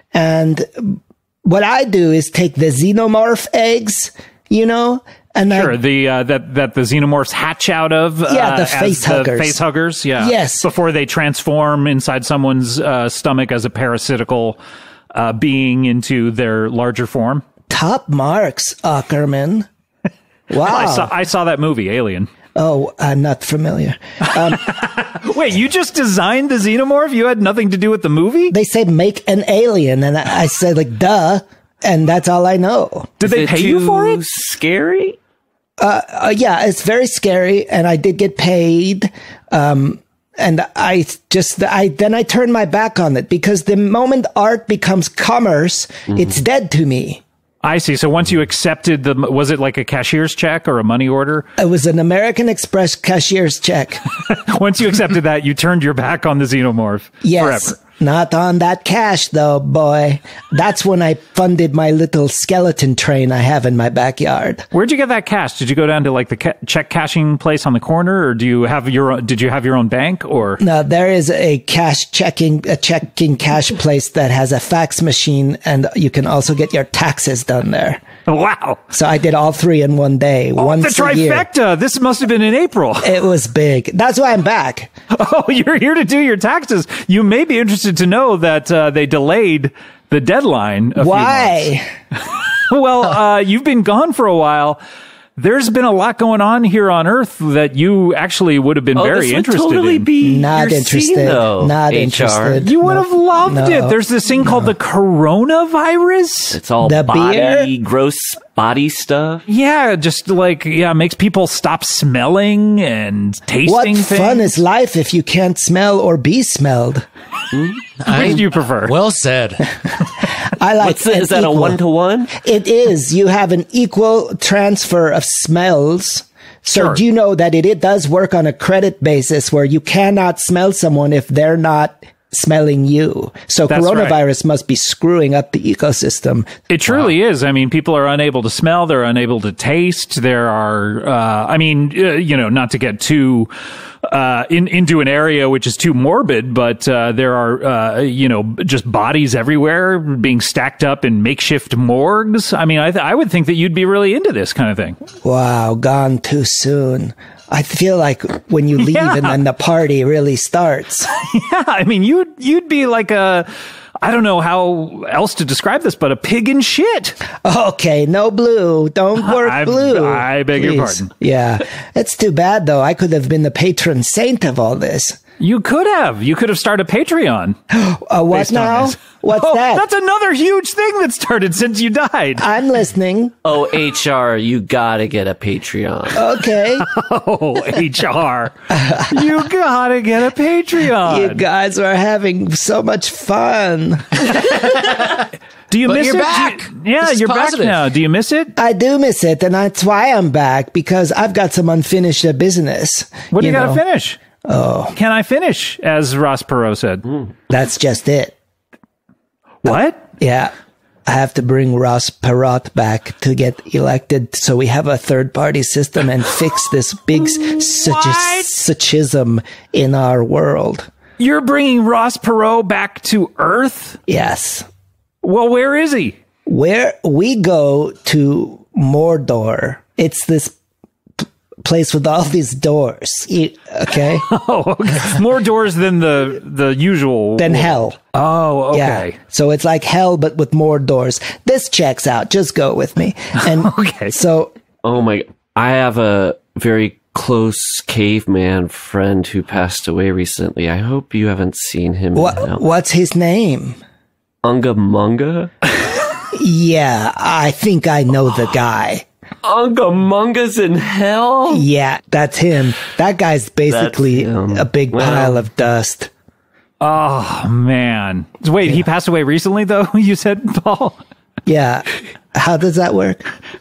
and what I do is take the xenomorph eggs, you know, and Sure, I, the uh, that that the xenomorphs hatch out of. Yeah, uh, the as face the huggers. face huggers. Yeah. Yes. Before they transform inside someone's uh, stomach as a parasitical uh, being into their larger form. top marks, Ackerman. Wow. I saw I saw that movie, Alien. Oh, I'm not familiar. Wait, you just designed the xenomorph? You had nothing to do with the movie? They say make an alien, and I, I said like, duh, and that's all I know. Did they Is pay you too for it? Scary? Uh, yeah, it's very scary, and I did get paid. Um, and I just, I then I turned my back on it because the moment art becomes commerce, it's dead to me. I see. So once you accepted the, was it like a cashier's check or a money order? It was an American Express cashier's check. Once you accepted that, you turned your back on the xenomorph Yes. forever. Not on that cash, though, boy. That's when I funded my little skeleton train I have in my backyard. Where'd you get that cash? Did you go down to like the ca- check cashing place on the corner, or do you have your own, did you have your own bank or? Now, there is a cash checking, a checking cash place that has a fax machine, and you can also get your taxes done there. Wow. So I did all three in one day, Oh, once the a year. trifecta. This must have been in April. It was big. That's why I'm back. Oh, you're here to do your taxes. You may be interested to know that uh, they delayed the deadline. A few months. Why? Well, uh, you've been gone for a while. There's been a lot going on here on Earth that you actually would have been Oh, very this would interested totally in. be Not your interested. scene, though, Not H R. interested. You would No, have loved no, it. There's this thing called the coronavirus. It's all The body, beer? gross body stuff. Yeah, just like, yeah, makes people stop smelling and tasting What things. fun is life if you can't smell or be smelled? Which do you prefer? Well said. I like What's the, an is that a equal- one to one? It is. You have an equal transfer of smells. So Sure. do you know that it, it does work on a credit basis where you cannot smell someone if they're not smelling you. So That's coronavirus must be screwing up the ecosystem. It truly is. I mean, people are unable to smell. They're unable to taste. There are, uh, I mean, uh, you know, not to get too uh, in, into an area which is too morbid, but uh, there are, uh, you know, just bodies everywhere being stacked up in makeshift morgues. I mean, I, th- I would think that you'd be really into this kind of thing. Wow, gone too soon. I feel like when you leave Yeah. and then the party really starts. Yeah, I mean, you'd you'd be like a, I don't know how else to describe this, but a pig in shit. Okay, no blue. Don't work I- blue. I beg your please. pardon. Yeah. It's too bad, though. I could have been the patron saint of all this. You could have. You could have started a Patreon. Uh, what based on now? this. What's Oh, that? That's another huge thing that started since you died. I'm listening. Oh, H R, you gotta get a Patreon. Okay. Oh, H R. You gotta get a Patreon. You guys are having so much fun. Do you But miss you're it? back. Do you- yeah, This is you're positive. back now. Do you miss it? I do miss it, and that's why I'm back, because I've got some unfinished uh, business. What do you, know. gotta finish? Oh. Can I finish? As Ross Perot said. That's just it. What? Yeah. I have to bring Ross Perot back to get elected so we have a third party system and fix this big schism in our world. You're bringing Ross Perot back to Earth? Yes. Well, where is he? Where we go to Mordor. It's this p- place with all these doors. You- okay? Oh, okay. More doors than the the usual. Than hell. Oh, okay. Yeah. So it's like hell, but with more doors. This checks out. Just go with me. And Okay. So Oh my, I have a very close caveman friend who passed away recently. I hope you haven't seen him. what? now. What's his name? Unga Munga? Yeah, I think I know the guy. Unga Munga's in hell? Yeah, that's him. That guy's basically That's him. a big Well. pile of dust. Oh, man. Wait, he passed away recently, though, you said, Paul? Yeah. How does that work?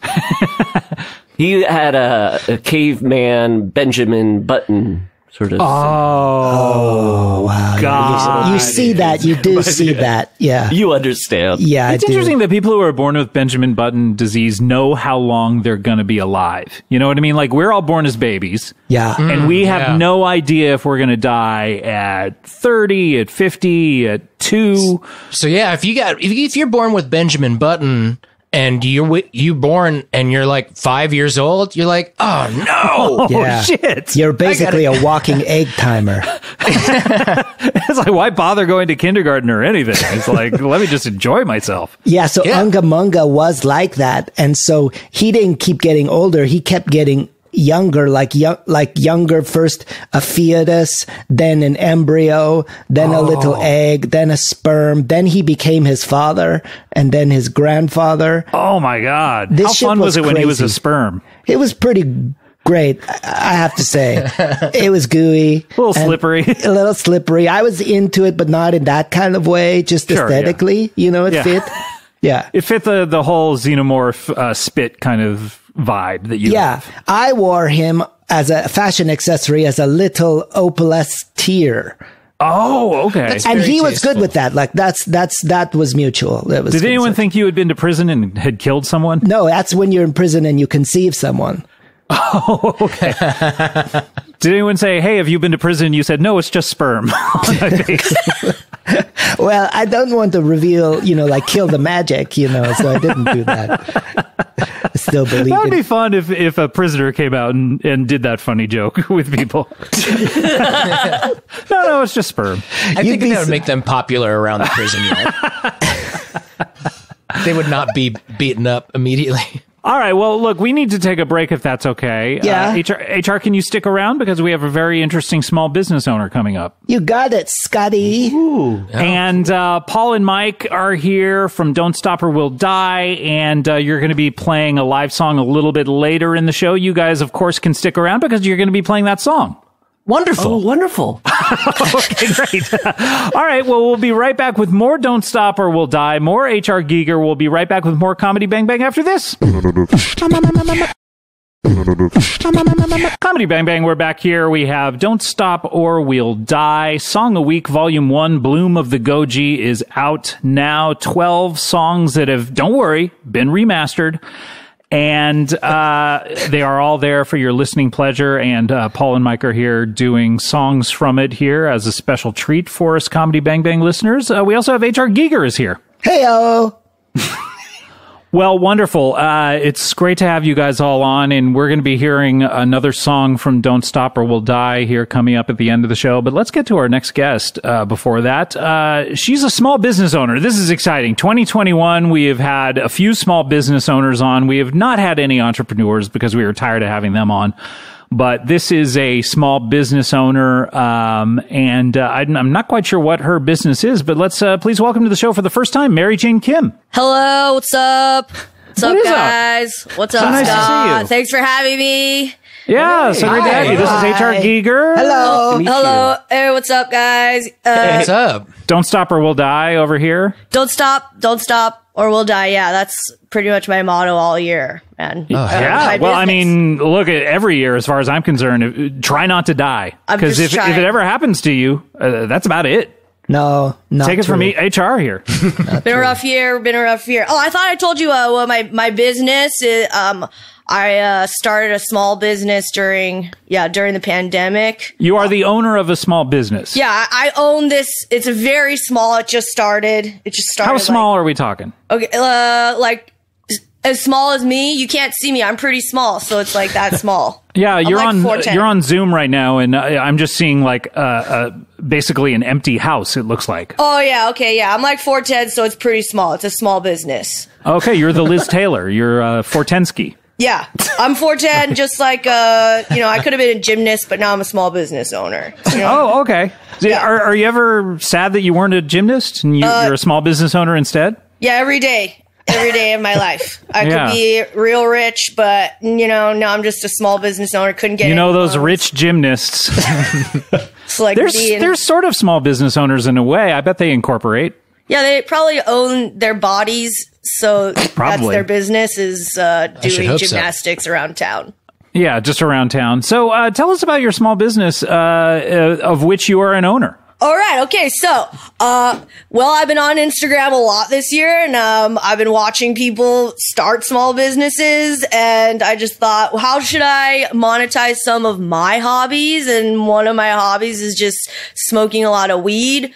He had a, a caveman Benjamin Button sort of. Oh, wow. God. You see that. You do see that. Yeah. You understand. Yeah, It's I do. interesting that people who are born with Benjamin Button disease know how long they're going to be alive. You know what I mean? Like, we're all born as babies. Yeah. And we have yeah. no idea if we're going to die at thirty, at fifty, at two. So yeah, if you got if, if you're born with Benjamin Button and you're wi- you born and you're like five years old, you're like, oh no. Yeah. Oh, shit. You're basically a walking egg timer. It's like, why bother going to kindergarten or anything? It's like, let me just enjoy myself. Yeah, so Yeah. Unga Munga was like that. And so he didn't keep getting older. He kept getting younger, like young, like younger, first a fetus, then an embryo, then a little egg, then a sperm. Then he became his father and then his grandfather. Oh, my God. This How shit fun was, was it when he was a crazy. sperm? It was pretty great, I I have to say. It was gooey. A little and slippery. A little slippery. I was into it, but not in that kind of way, just Sure, yeah. aesthetically. You know, it Yeah. fit. Yeah. It fit the, the whole xenomorph uh, spit kind of vibe that you Yeah, have. I wore him as a fashion accessory as a little opalesque tear, Oh, okay. and very he was tasteful. good with that. Like that's that's that was mutual. That was Did good anyone stuff. think you had been to prison and had killed someone? No, that's when you're in prison and you conceive someone. Did anyone say, hey, have you been to prison? You said, no, it's just sperm on my face. Well, I don't want to reveal, you know, like kill the magic, you know, so I didn't do that. I still believe That would it. be fun if, if a prisoner came out and, and did that funny joke with people. no, no, it's just sperm. I You'd think be that would so- make them popular around the prison yard. They would not be beaten up immediately. All right. Well, look, we need to take a break if that's okay. Yeah. Uh, H R, H R, can you stick around? Because we have a very interesting small business owner coming up. You got it, Scotty. And uh, Paul and Mike are here from Don't Stop or We'll Die. And uh, you're going to be playing a live song a little bit later in the show. You guys, of course, can stick around because you're going to be playing that song. Wonderful. Oh, wonderful. Okay, great. All right. Well, we'll be right back with more Don't Stop or We'll Die, more H R Giger. We'll be right back with more Comedy Bang Bang after this. Comedy Bang Bang, we're back here. We have Don't Stop or We'll Die. Song a Week, Volume one, Bloom of the Goji is out now. twelve songs that have, don't worry, been remastered. And uh, they are all there for your listening pleasure. And uh, Paul and Mike are here doing songs from it here as a special treat for us Comedy Bang Bang listeners. Uh, we also have H R Giger is here. Heyo. Well, wonderful. Uh, it's great to have you guys all on, and we're going to be hearing another song from Don't Stop or We'll Die here coming up at the end of the show. But let's get to our next guest uh, before that. Uh, she's a small business owner. This is exciting. twenty twenty-one, we have had a few small business owners on. We have not had any entrepreneurs because we were tired of having them on. But this is a small business owner, um, and uh, I'm I'm not quite sure what her business is, but let's uh, please welcome to the show for the first time, Mary Jane Kim. Hello, what's up? What's What up, is up? guys? What's up, nice to see Scott? you. Thanks for having me. Yeah, so great to have you. This is H R Hi. Giger. Hello. Hello, hey, what's up, guys? Uh, What's up? Don't Stop or We'll Die over here. don't stop, don't stop, or we'll die. Yeah, that's pretty much my motto all year, man. Uh, Yeah. my Well, I business. mean, look at every year, as far as I'm concerned, uh, try not to die. I'm Because just if, if trying. it ever happens to you, uh, that's about it. No, not Take it true. from me, H R here. Been a rough year. Been a rough year. Oh, I thought I told you. Uh, well, my my business. Is, um, I uh, started a small business during yeah during the pandemic. You are the owner of a small business. Yeah, I, I own this. It's a very small. It just started. It just started. How small like, are we talking? Okay, uh, like as small as me. You can't see me. I'm pretty small, so it's like that small. Yeah, I'm you're like on four ten. you're on Zoom right now, and uh, I'm just seeing like uh, uh, basically an empty house. It looks like. Oh yeah, okay, yeah. I'm like four ten, so it's pretty small. It's a small business. Okay, you're the Liz Taylor. You're uh, Fortensky. Yeah, I'm four ten, just like, uh, you know, I could have been a gymnast, but now I'm a small business owner. You know? Oh, okay. Yeah. Are, are you ever sad that you weren't a gymnast and you, Uh, you're a small business owner instead? Yeah, every day. Every day of my life. I Yeah. could be real rich, but, you know, no, I'm just a small business owner. Couldn't get You know any those loans. rich gymnasts. It's like There's being, there's sort of small business owners in a way. I bet they incorporate. yeah, they probably own their bodies, so that's Probably. their business is uh, should doing hope so. gymnastics around town. Yeah, just around town. So uh, tell us about your small business uh, uh, of which you are an owner. All right. Okay. So, uh, well, I've been on Instagram a lot this year, and um, I've been watching people start small businesses, and I just thought, well, how should I monetize some of my hobbies? And one of my hobbies is just smoking a lot of weed.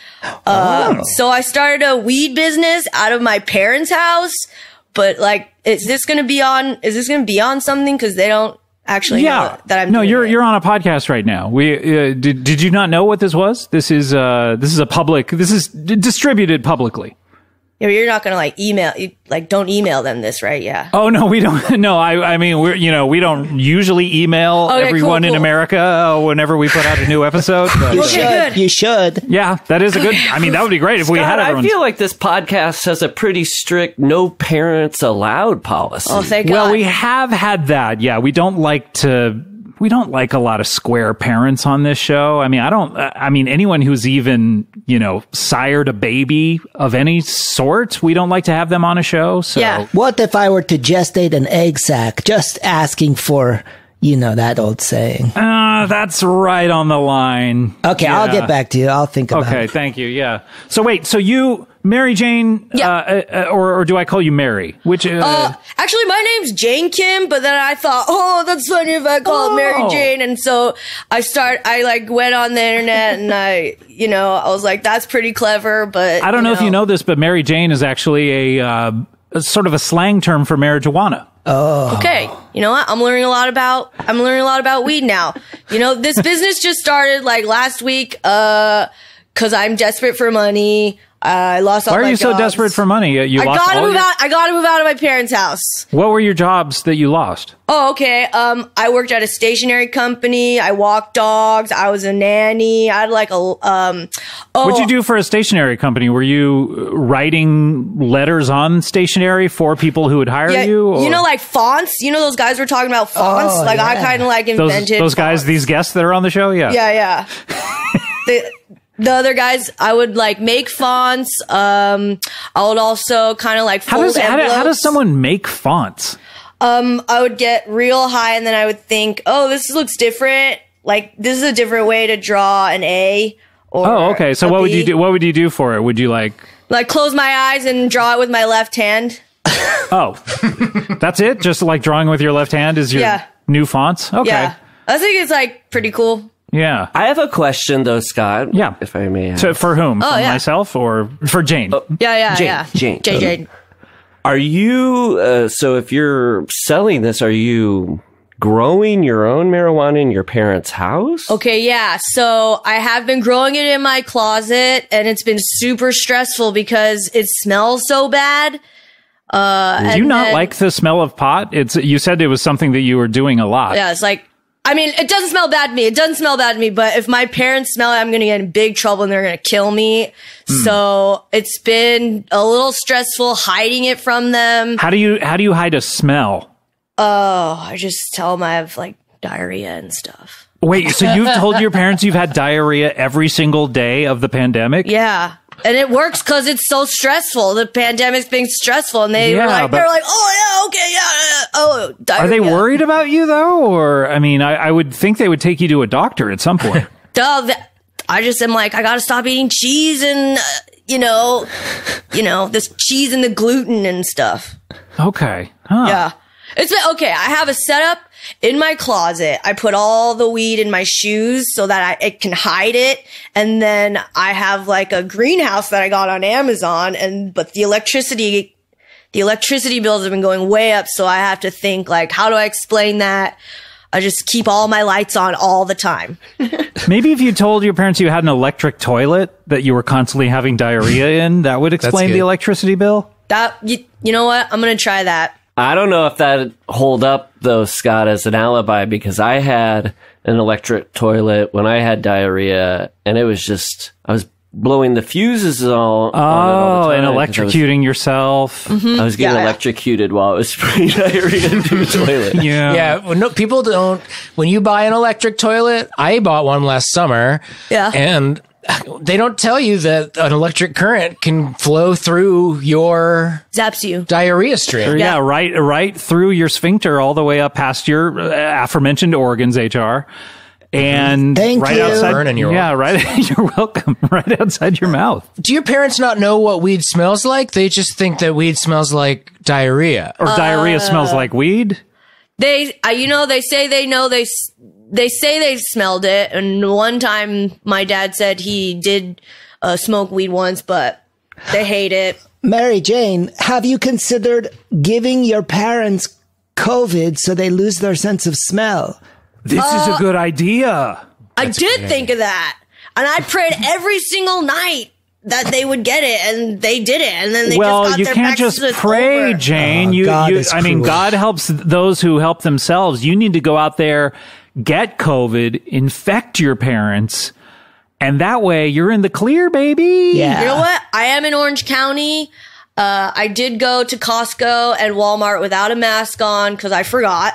Um, so I started a weed business out of my parents' house. But like, is this going to be on? Is this going to be on something? Because they don't actually Yeah, know that I'm. no, doing you're it. you're on a podcast right now. We uh, did did you not know what this was? This is uh this is a public. This is d- distributed publicly. Yeah, but you're not going to like email. You, like, don't email them this, right? Yeah. Oh no, we don't. No, I I mean we're you know we don't usually email Okay, everyone cool, in cool. America uh, whenever we put out a new episode. But, You Okay, should. good. You should. yeah, that is a good. I mean, that would be great if we had God, I everyone. feel like this podcast has a pretty strict no parents allowed policy. Oh, thank Well, God. we have had that. Yeah, we don't like to. We don't like a lot of square parents on this show. I mean, I don't. I mean, anyone who's even you know sired a baby of any sort, we don't like to have them on a show. So Yeah. What if I were to gestate an egg sac? Just asking for, you know, that old saying. uh, that's right on the line. Okay, I'll Yeah. get back to you. I'll think about Okay, it. thank you. Yeah. So wait, so you, Mary Jane, Yeah. uh, uh, or or do I call you Mary? Which uh, Uh, actually, my name's Jane Kim, but then I thought, oh, that's funny if I call Oh. it Mary Jane. And so I start, I like went on the internet and I, you know, I was like, that's pretty clever, but. I don't know, if you know this, but Mary Jane is actually a, uh, a sort of a slang term for marijuana. Okay. You know what? I'm learning a lot about, I'm learning a lot about weed now. You know, this business just started like last week, uh, cause I'm desperate for money. I lost all Why are my you so jobs. desperate for money? Uh, You I lost gotta all move your- out. I gotta move out of my parents' house. What were your jobs that you lost? Oh, okay. Um, I worked at a stationery company. I walked dogs. I was a nanny. I had like a um. Oh, What'd you do for a stationery company? Were you writing letters on stationery for people who would hire Yeah, you? or- you know, like fonts. You know, those guys were talking about fonts. Oh, like I yeah. kind of like those, invented those guys, fonts. these guests that are on the show? Yeah. Yeah, yeah. the, the other guys, I would like make fonts. Um, I would also kind of like How fold does, how, do- how does envelopes. someone make fonts? Um, I would get real high, and then I would think, oh, this looks different. Like this is a different way to draw an A. Or Oh, okay. So a what would you B. do? What would you do for it? Would you like, Like close my eyes and draw it with my left hand. oh, that's it? Just like drawing with your left hand is your Yeah. new fonts? Okay. Yeah, I think it's like pretty cool. Yeah. I have a question though, Scott. Yeah. If I may ask. So for whom? Oh, for yeah. myself or for Jane? Yeah, yeah, Jane, yeah. Jane. Jane, Jane. Are you, uh, so if you're selling this, are you growing your own marijuana in your parents' house? Okay, yeah. So I have been growing it in my closet, and it's been super stressful because it smells so bad. Uh, Do you and not then- like the smell of pot? It's you said it was something that you were doing a lot. Yeah, it's like, I mean, it doesn't smell bad to me. It doesn't smell bad to me, but if my parents smell it, I'm going to get in big trouble and they're going to kill me. Hmm. So it's been a little stressful hiding it from them. How do you how do you hide a smell? Oh, I just tell them I have like diarrhea and stuff. Wait, so you've told your parents you've had diarrhea every single day of the pandemic? Yeah. And it works because it's so stressful. The pandemic's being stressful, and they Yeah, were like, but- they're like, oh yeah, okay, yeah, yeah. Oh, diarrhea. Are they worried about you though? Or I mean, I, I would think they would take you to a doctor at some point. Duh, th- I just am like, I gotta stop eating cheese and, uh, you know, you know, this cheese and the gluten and stuff. Okay. Huh. Yeah. It's been, okay, I have a setup in my closet. I put all the weed in my shoes so that I it can hide it. And then I have like a greenhouse that I got on Amazon, and but the electricity the electricity bills have been going way up, so I have to think like, how do I explain that? I just keep all my lights on all the time. Maybe if you told your parents you had an electric toilet that you were constantly having diarrhea in, that would explain the electricity bill. That you, you know what? I'm going to try that. I don't know if that'd hold up, though, Scott, as an alibi, because I had an electric toilet when I had diarrhea, and it was just, I was blowing the fuses all, oh, on it all the time. And electrocuting I was, yourself. Mm-hmm. I was getting yeah, electrocuted while I was spraying diarrhea into the toilet. Yeah. Yeah. Well, no, people don't, when you buy an electric toilet, I bought one last summer. Yeah. And they don't tell you that an electric current can flow through your Zaps you. diarrhea stream. Yeah, Yeah. right, right through your sphincter, all the way up past your uh, aforementioned organs, H R, and Thank right you. outside. Burning your yeah, right. You're welcome. Right outside your mouth, Do your parents not know what weed smells like? They just think that weed smells like diarrhea. or diarrhea smells like weed. They, uh, you know, they say they know they, s- they say they smelled it. And one time my dad said he did uh, smoke weed once, but they hate it. Mary Jane, have you considered giving your parents COVID so they lose their sense of smell? This is a good idea. I did think of that. And I prayed every single night that they would get it, and they did it. And then they Well, just got you their can't backs just to the pray, over. Jane. Oh, you, God you is I mean, cruel. God helps those who help themselves. You need to go out there, get COVID, infect your parents, and that way you're in the clear, baby. Yeah. You know what? I am in Orange County. Uh, I did go to Costco and Walmart without a mask on because I forgot.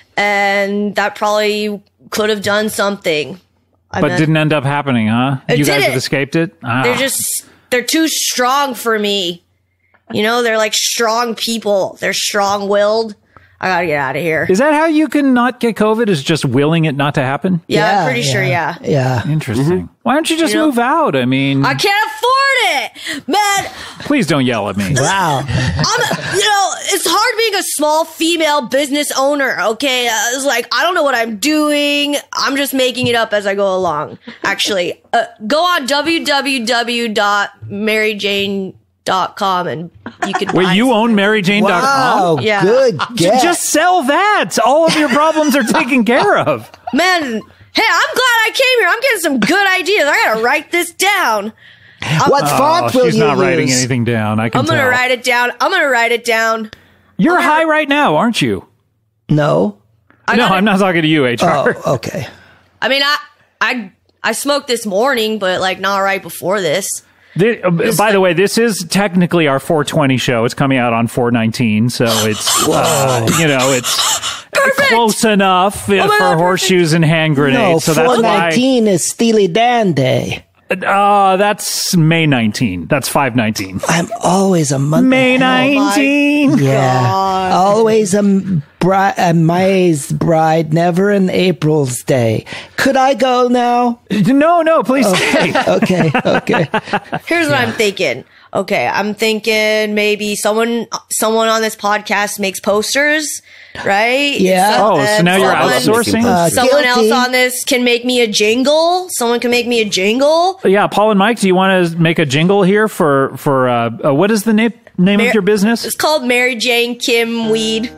And that probably could have done something. I But meant- didn't end up happening, huh? It You guys didn't. have escaped it? Ah. They're just, they're too strong for me. You know, they're like strong people. They're strong willed. I gotta get out of here. Is that how you can not get COVID? Is just willing it not to happen? Yeah, I'm pretty sure, yeah. Yeah. Interesting. Why don't you just You know- move out? I mean, I can't afford it! Man, please don't yell at me. Wow. I'm, you know, it's hard being a small female business owner, okay? Uh, it's like, I don't know what I'm doing. I'm just making it up as I go along. Actually, uh, go on w w w dot mary jane dot com and you can Wait, buy you some- own Mary Jane dot com? Wow. Yeah. Good guess. Just sell that. All of your problems are taken care of. Man, hey, I'm glad I came here. I'm getting some good ideas. I gotta write this down. What font Oh, will she's you not writing use? anything down. I can I'm gonna tell. write it down. I'm gonna write it down. You're high right now, aren't you? No. I no, gotta- I'm not talking to you, H R. Oh, okay. I mean, I, I, I smoked this morning, but like not right before this. Thi- uh, by the way, this is technically our four twenty show. It's coming out on four nineteen, so it's uh, you know it's close enough uh, my for God, horseshoes and hand No, grenades. so that's four why. nineteen is Steely Dan Day. Uh, that's May nineteenth. That's five nineteen. I'm always a month May ahead. nineteenth. Yeah. Always a, m- bri- a May's bride, never an April's day. Could I go now? No, no, please stay. Okay, okay. Here's what I'm thinking. Okay, I'm thinking maybe someone, someone on this podcast makes posters, right? Yeah. So- Oh, so and now you're someone- outsourcing? Uh, Someone guilty. else on this can make me a jingle. Someone can make me a jingle. Yeah, Paul and Mike, do you want to make a jingle here for for uh, uh, what is the name name Mar- of your business? It's called Mary Jane Kim Weed.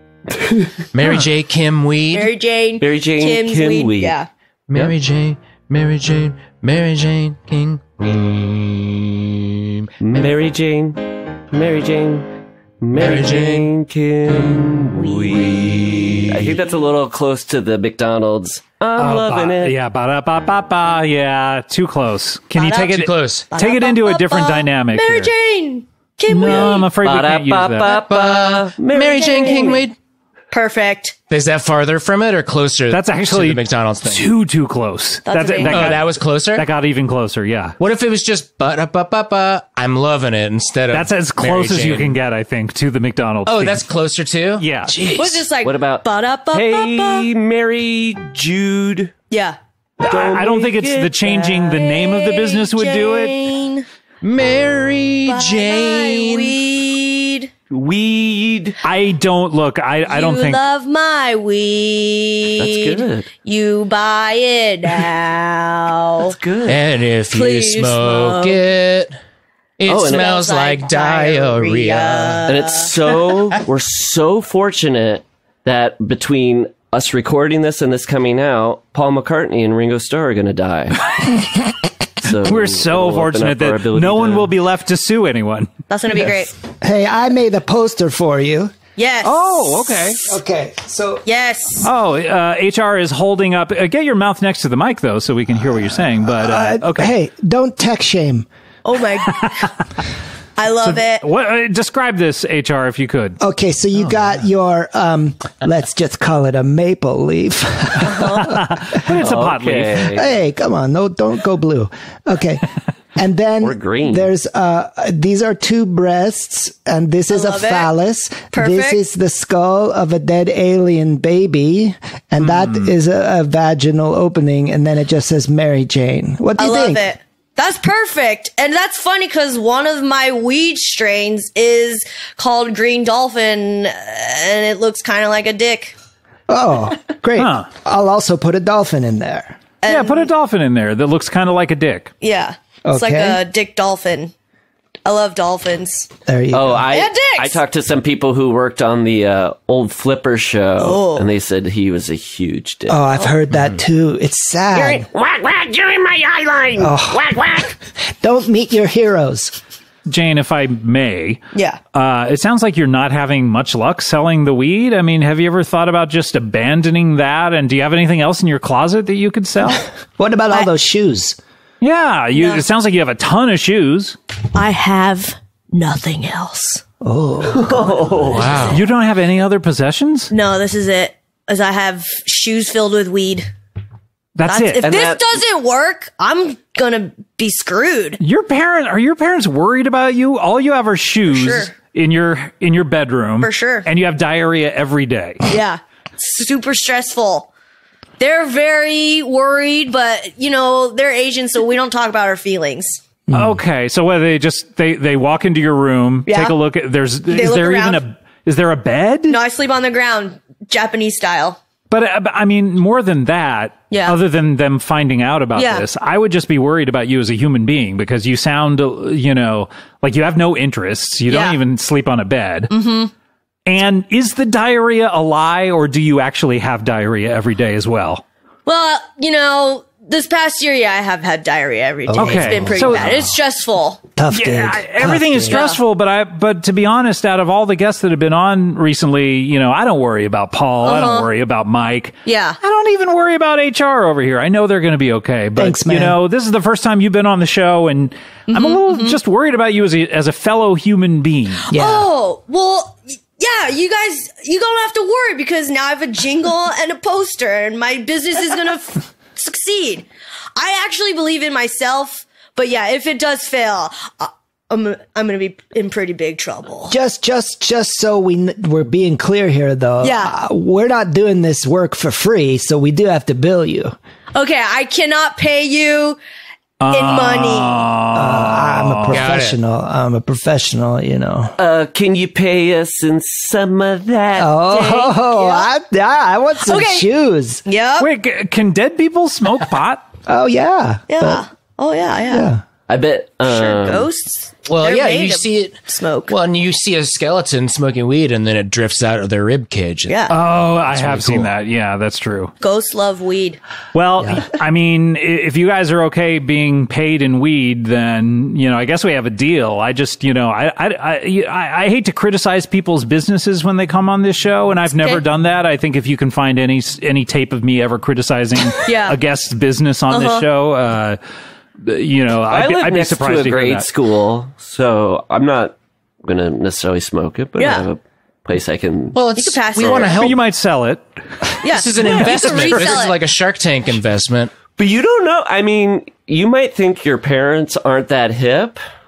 Mary J. Kim Weed. Mary Jane. Mary Jane Kim's Kim Weed. Weed. Yeah. Mary Jane, Mary Jane, Mary Jane King. Mary Jane, Mary Jane, Mary Mary Jane Kim Weed. I think that's a little close to the McDonald's. I'm Oh, loving ba- it. Yeah, ba da ba ba ba. Yeah, too close. Can you take Too it? close. Take it into a different Ba-da-ba-ba-ba. dynamic. Mary here. Jane Kim Weed. No, I'm afraid we can't use that. Ba-da-ba-ba-ba. Mary Jane King Weed. Perfect. Is that farther from it or closer? That's actually to the McDonald's thing. too too close. That's amazing. Oh, got, that was closer. that got even closer. Yeah, What if it was just ba da ba ba ba? I'm loving it instead of. that's as Mary close as you Jane. can get, I think, to the McDonald's. Oh, theme. that's closer too. yeah. Jeez. What's this like? What about, Ba-da-ba-ba-ba. hey, Mary Jude? Yeah. I, I don't think it's the changing the name of the business would do it. Jane, Mary buy Jane. my weed. Weed. I don't look. I, I don't you think. love my weed. That's good. You buy it now. Good. And if Please you smoke, smoke. it, it Oh, and it smells smells like, like diarrhea. diarrhea. And it's so, we're so fortunate that between us recording this and this coming out, Paul McCartney and Ringo Starr are going to die. So We're so it'll open fortunate up our that ability no one to- will be left to sue anyone. That's gonna be great. Hey, I made a poster for you. Yes. Oh, okay. Okay, so Yes. Oh, uh, H R is holding up. Uh, get your mouth next to the mic, though, so we can hear what you're saying. But uh, uh, okay. hey, don't tech shame. Oh my. I love it. What, uh, describe this, H R, if you could. Okay, so you got your um let's just call it a maple leaf. But it's a pot leaf. Okay. Hey, come on, no, don't go blue. Okay. And then Or green. there's uh these are two breasts, and this is a love it. phallus. Perfect. This is the skull of a dead alien baby, and that Hmm. is a, a vaginal opening, and then it just says Mary Jane. What do I you love think? it. That's perfect. And that's funny because one of my weed strains is called Green Dolphin, and it looks kind of like a dick. Oh, great. Huh. I'll also put a dolphin in there. Yeah, put a dolphin in there that looks kind of like a dick. Yeah. It's like Okay. a dick dolphin. I love dolphins. There you Oh, go. I Yeah, dicks. I talked to some people who worked on the uh, old Flipper show, Oh. and they said he was a huge dick. Oh, I've heard that too. It's sad. Whack, whack, you're in my eye line. Whack, whack. Don't meet your heroes. Jane, if I may, Yeah. uh, it sounds like you're not having much luck selling the weed. I mean, have you ever thought about just abandoning that? And do you have anything else in your closet that you could sell? What about all those shoes? Yeah, you, it sounds like you have a ton of shoes. I have nothing else. Wow. You don't have any other possessions? No, this is it. As I have shoes filled with weed. That's, That's, it. if And this that- doesn't work, I'm gonna be screwed. Your parent are your parents worried about you? All you have are shoes sure. in your in your bedroom. For sure. And you have diarrhea every day. Yeah. Super stressful. They're very worried, but you know, they're Asian, so we don't talk about our feelings. Okay, so what they just they they walk into your room, Yeah. take a look at there's They is look there around. even a is there a bed? No, I sleep on the ground, Japanese style. But uh, but, I mean, more than that, Yeah. other than them finding out about Yeah. this, I would just be worried about you as a human being because you sound, uh, you know, like you have no interests. You don't Yeah. even sleep on a bed. Mm-hmm. And is the diarrhea a lie, or do you actually have diarrhea every day as well? Well, you know, this past year, yeah, I have had diarrhea every day. Okay. It's been pretty So- bad. It's stressful. Tough Yeah, I- gig. everything Tough is gig. stressful, but I but to be honest, out of all the guests that have been on recently, you know, I don't worry about Paul. I don't worry about Mike. Yeah. I don't even worry about H R over here. I know they're going to be okay. But Thanks, you man. know, this is the first time you've been on the show, and I'm a little just worried about you as a as a fellow human being. Yeah. Oh, well, y- yeah, you guys, you don't have to worry because now I have a jingle and a poster and my business is going to f- succeed. I actually believe in myself, but yeah, if it does fail, I- I'm, I'm going to be in pretty big trouble. Just, just, just so we n- we're being clear here, though. Yeah. uh, we're not doing this work for free, so we do have to bill you. Okay, I cannot pay you in money. I'm a it. professional. I'm a professional. You know. Uh, can you pay us in some of that? Oh, I, yeah, I want some Okay. shoes. Yep. Wait, c- can dead people smoke pot? Oh yeah. Yeah. Oh, yeah, yeah. Yeah. I bet. Um, Sure, ghosts. Well, They're yeah, made you of see it. smoke. Well, and you see a skeleton smoking weed, and then it drifts out of their rib cage. Yeah. Oh, I have really seen cool. that. Yeah, that's true. Ghosts love weed. Well, I mean, i- if you guys are okay being paid in weed, then, you know, I guess we have a deal. I just, you know, I, I, I, I, I hate to criticize people's businesses when they come on this show, and I've never Okay. done that. I think if you can find any, any tape of me ever criticizing Yeah. a guest's business on this show, uh, you know, I I'd, be- live I'd be next surprised to a to hear grade that. school, so I'm not going to necessarily smoke it, but Yeah. I have a place I can. Well, it's, You could pass we it. want to But help. you might sell it. Yeah. This is an You can investment. This resell is it. like a Shark Tank investment. But you don't know. I mean, you might think your parents aren't that hip,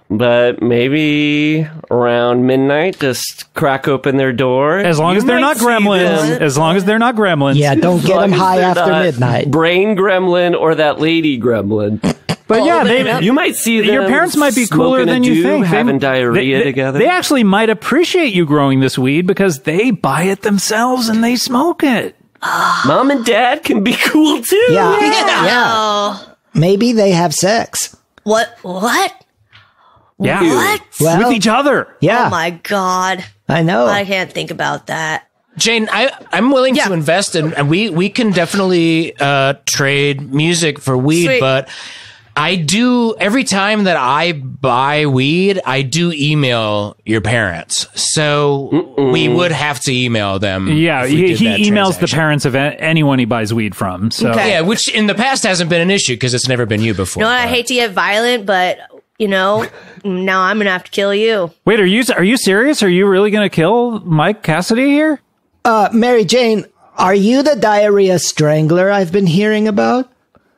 but maybe around midnight, just crack open their door. As long You as they're might not see gremlins. them. As long as they're not gremlins. Yeah, don't As get long them as high they're after not midnight. Brain gremlin or that lady gremlin. But yeah, they, You might see them. your parents might be cooler smoking a than you doob, think. They- having diarrhea they, they- together. They actually might appreciate you growing this weed because they buy it themselves and they smoke it. Mom and dad can be cool too. Yeah, Yeah. yeah. Maybe they have sex. What? What? Yeah. What? Well, With each other. yeah, Oh my god. I know. I can't think about that. Jane, I, I'm willing Yeah. to invest in, and we, we can definitely uh, trade music for weed, Sweet. but I do, every time that I buy weed, I do email your parents. So Mm-mm. we would have to email them. Yeah, if we he, did he that emails the transaction. parents of a- anyone he buys weed from. So Okay. Yeah, which in the past hasn't been an issue because it's never been you before. You know what? I but- hate to get violent, but you know, now I'm gonna have to kill you. wait, are you are you serious? Are you really going to kill Mike Cassidy here? Uh, Mary Jane, are you the diarrhea strangler I've been hearing about?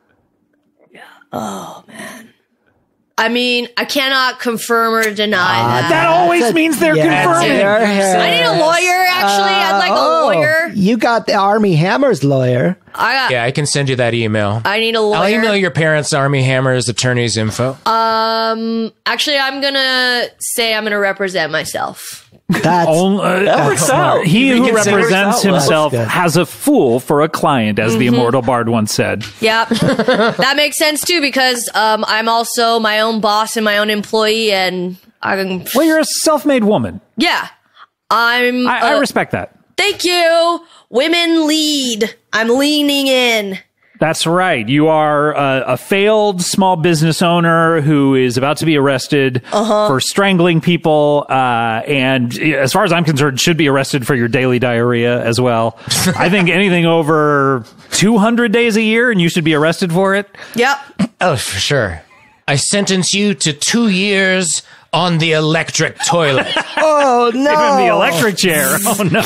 Oh man. I mean, I cannot confirm or deny that. That always means they're Yes, confirming. you're here. I need a lawyer. Actually, I'd like a Oh, lawyer. you got the Army Hammer's lawyer. I got. Yeah, I can send you that email. I need a I'll lawyer. email your parents Army Hammer's attorney's info. Um. Actually, I'm gonna say I'm gonna represent myself. That's Only, uh, That works out. he You who can consider represents it out. himself That's good. has a fool for a client, as the immortal bard once said. Yep, that makes sense too because um I'm also my own boss and my own employee, and I'm Well, you're a self-made woman. yeah. I'm. I, I uh, respect that. Thank you. Women lead. I'm leaning in. That's right. You are a, a failed small business owner who is about to be arrested Uh-huh. for strangling people, uh, and as far as I'm concerned, should be arrested for your daily diarrhea as well. I think anything over two hundred days a year, and you should be arrested for it. Yep. Oh, for sure. I sentence you to two years on the electric toilet. oh In no! the electric chair. Oh no!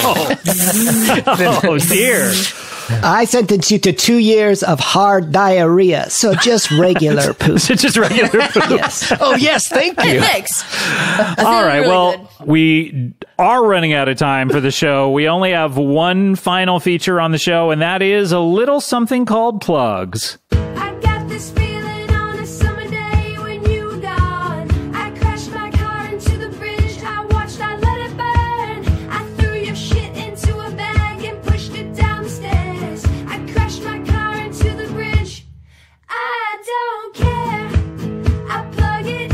Oh dear! I sentenced you to two years of hard diarrhea, so just regular poop. It's just regular poop. Yes. Oh, yes, thank you. Thanks. All right. really well, good. we are running out of time for the show. We only have one final feature on the show, and that is a little something called plugs. I got this feeling on a summer day when you were gone. I crashed my car into the bridge. I watched, I let it burn. I threw your shit into a bag and pushed it down the stairs. I crashed my car into the bridge. I don't care. I plug it.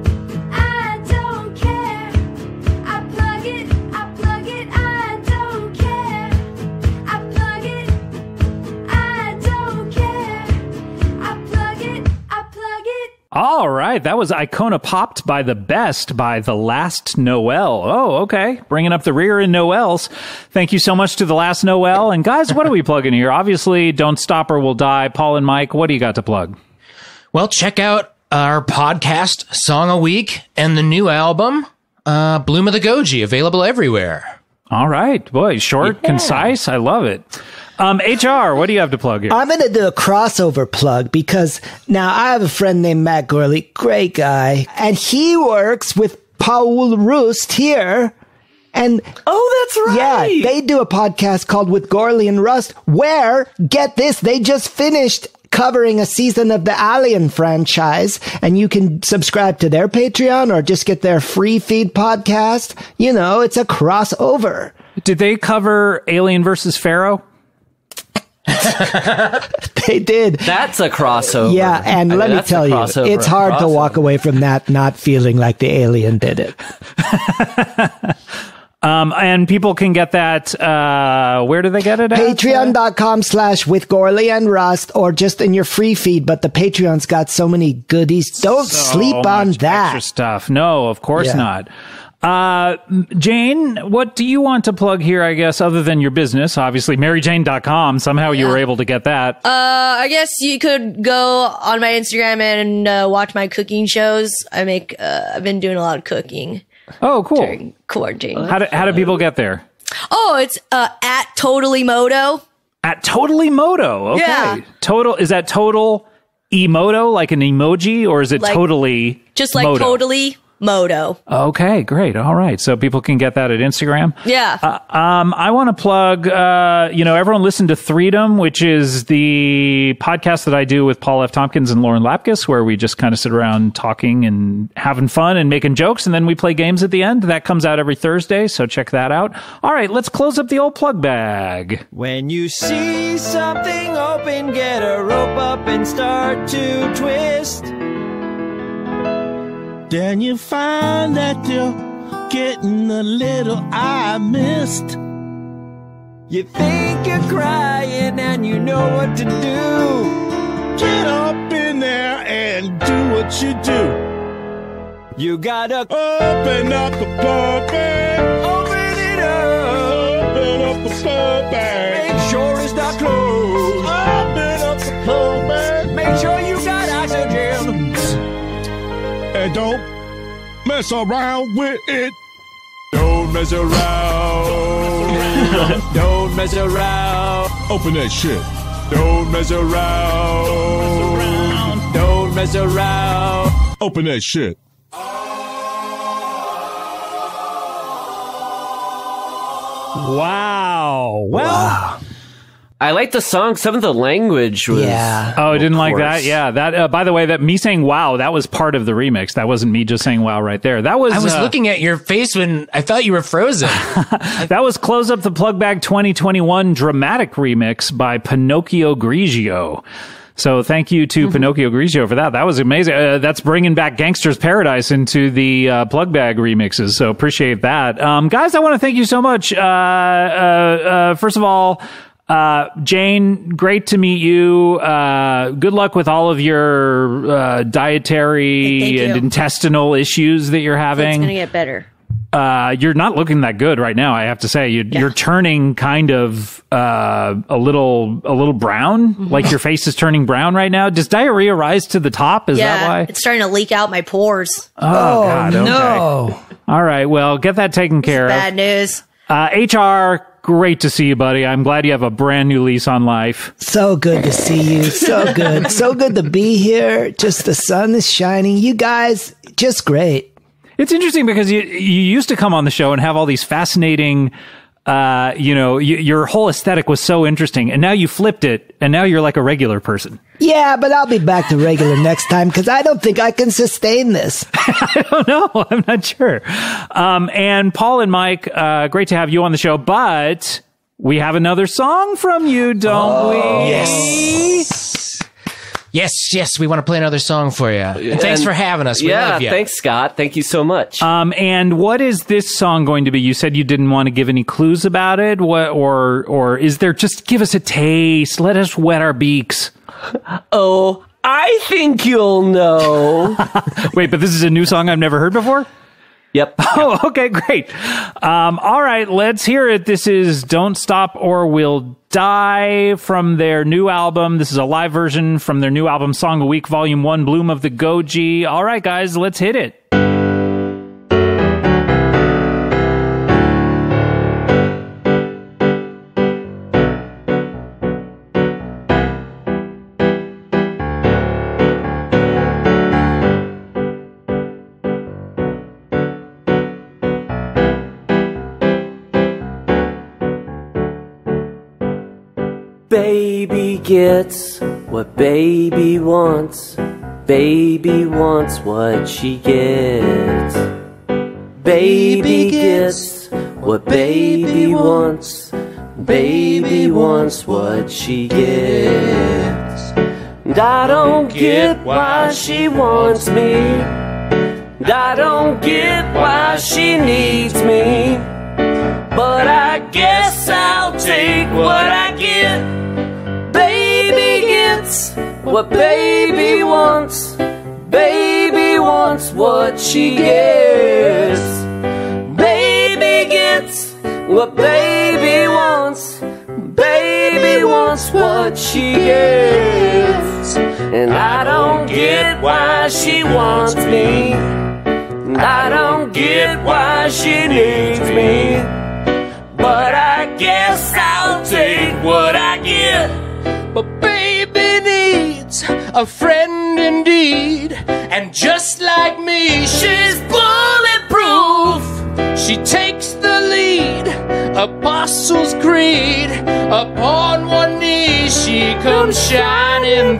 I don't care. I plug it. I plug it. I don't care. I plug it. I don't care. I plug it. I plug it. All right. That was Icona Popped by the Best by The Last Noel. Oh, okay. Bringing up the rear in Noels. Thank you so much to The Last Noel. And guys, what are we plugging here? Obviously, Don't Stop or We'll Die. Paul and Mike, what do you got to plug? Well, check out our podcast, Song a Week, and the new album, uh, Bloom of the Goji, available everywhere. All right. Boy, short, concise. I love it. Um, H R, what do you have to plug here? I'm going to do a crossover plug because now I have a friend named Matt Gorley, great guy, and he works with Paul Roost here. And Oh, that's yeah, right. they do a podcast called With Gorley and Rust where, get this, they just finished covering a season of the Alien franchise, and you can subscribe to their Patreon or just get their free feed podcast. You know, it's a crossover. Did they cover Alien versus Pharaoh? They did. That's a crossover. Yeah, and I let mean, me that's tell a you, crossover it's of hard to crossover. walk away from that not feeling like the alien did it. Um, and people can get that, uh, where do they get it at? Patreon.com slash with Gorley and Rust, or just in your free feed, but the Patreon's got so many goodies. Don't So sleep on much that. extra stuff. No, of course Yeah. not. Uh, Jane, what do you want to plug here, I guess, other than your business? Obviously, Mary Jane dot com. Somehow you were able to get that. Uh, I guess you could go on my Instagram and uh, watch my cooking shows. I make. Uh, I've been doing a lot of cooking Oh, cool. during quarantine. How do, how do people get there? Oh, it's uh, at Totally Moto. At Totally Moto. Okay. Yeah. Total, is that total Emoto, like an emoji, or is it Like- totally Just like Moto? totally Moto. Okay, great. All right. So people can get that at Instagram. Yeah. Uh, um, I want to plug, uh, you know, everyone listen to Freedom, which is the podcast that I do with Paul F. Tompkins and Lauren Lapkus, where we just kind of sit around talking and having fun and making jokes, and then we play games at the end. That comes out every Thursday, so check that out. All right, let's close up the old plug bag. When you see something open, get a rope up and start to twist. Then you find that you're getting a little I missed. You think you're crying and you know what to do. Get up in there and do what you do. You gotta open up the plug bag. Open it up. Open up the plug bag. Make sure it's not closed. Open up the plug bag. Make sure you got oxygen. And don't mess around with it. Don't mess around. Don't mess around. Open that shit. Don't mess around. Don't mess around. Open that shit. Wow. Well, I like the song. Some of the language was. Yeah. oh, I didn't like course. that. Yeah. That. Uh, by the way, that me saying "wow," that was part of the remix. That wasn't me just saying "wow" right there. That was. I was uh, looking at your face when I thought you were frozen. That was Close Up the Plug Bag twenty twenty-one dramatic remix by Pinocchio Grigio. So thank you to Pinocchio Grigio for that. That was amazing. Uh, that's bringing back Gangster's Paradise into the uh, plug bag remixes. So appreciate that. Um, guys, I want to thank you so much. Uh, uh, uh, first of all, uh, Jane, great to meet you. Uh, good luck with all of your uh, dietary Thank you. and intestinal issues that you're It's having. gonna get better. Uh, you're not looking that good right now. I have to say, you, you're turning kind of uh, a little, a little brown. Mm-hmm. Like your face is turning brown right now. Does diarrhea rise to the top? Is yeah, that why? it's starting to leak out my pores. Oh, God, okay. no. All right. Well, get that taken care Bad of. news. Uh, H R, great to see you, buddy. I'm glad you have a brand new lease on life. So good to see you. So good. So good to be here. Just the sun is shining. You guys, just great. It's interesting because you you used to come on the show and have all these fascinating, uh, you know, y- your whole aesthetic was so interesting, and now you flipped it, and now you're like a regular person. Yeah, but I'll be back to regular next time because I don't think I can sustain this. I don't know. I'm not sure. Um, and Paul and Mike, uh, great to have you on the show, but we have another song from you, don't we? Yes. Yes, yes, we want to play another song for you. And thanks And- for having us. We yeah, love you. thanks, Scott. Thank you so much. Um, and what is this song going to be? You said you didn't want to give any clues about it, what, or or is there just give us a taste? Let us wet our beaks. oh, I think you'll know. Wait, but this is a new song I've never heard before? Yep. Oh, okay, great. Um, all right, let's hear it. This is Don't Stop or We'll Die from their new album. This is a live version from their new album, Song a Week, Volume one, Bloom of the Goji. All right, guys, let's hit it. Baby gets what baby wants. Baby wants what she gets. Baby gets what baby wants. Baby wants what she gets. And I don't get why she wants me. And I don't get why she needs me. But I guess I'll take what I get. Baby gets what baby wants. Baby wants what she gets. Baby gets what baby wants. Baby wants what she gets. And I don't get why she wants me. And I don't get why she needs me. But I guess I'll take what I get. But baby needs a friend indeed. And just like me, she's bulletproof. She takes the lead, Apostles' Creed. Upon one knee, she comes shining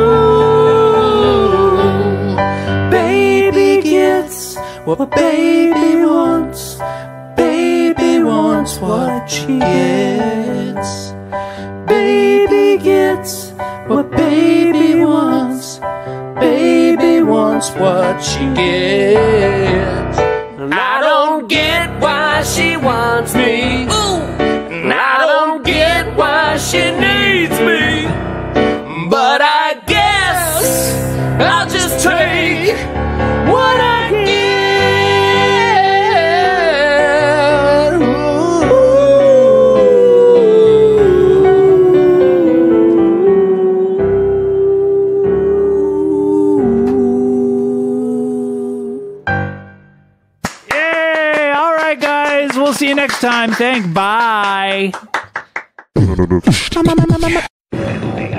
through. Baby gets what baby wants. Baby wants what she gets. Baby gets what baby wants. Baby wants what she gets. I don't get why she wants me. And I don't get why she needs me. But I guess I'll just take what I get. Yay! All right, guys. We'll see you next time. Thanks. Bye.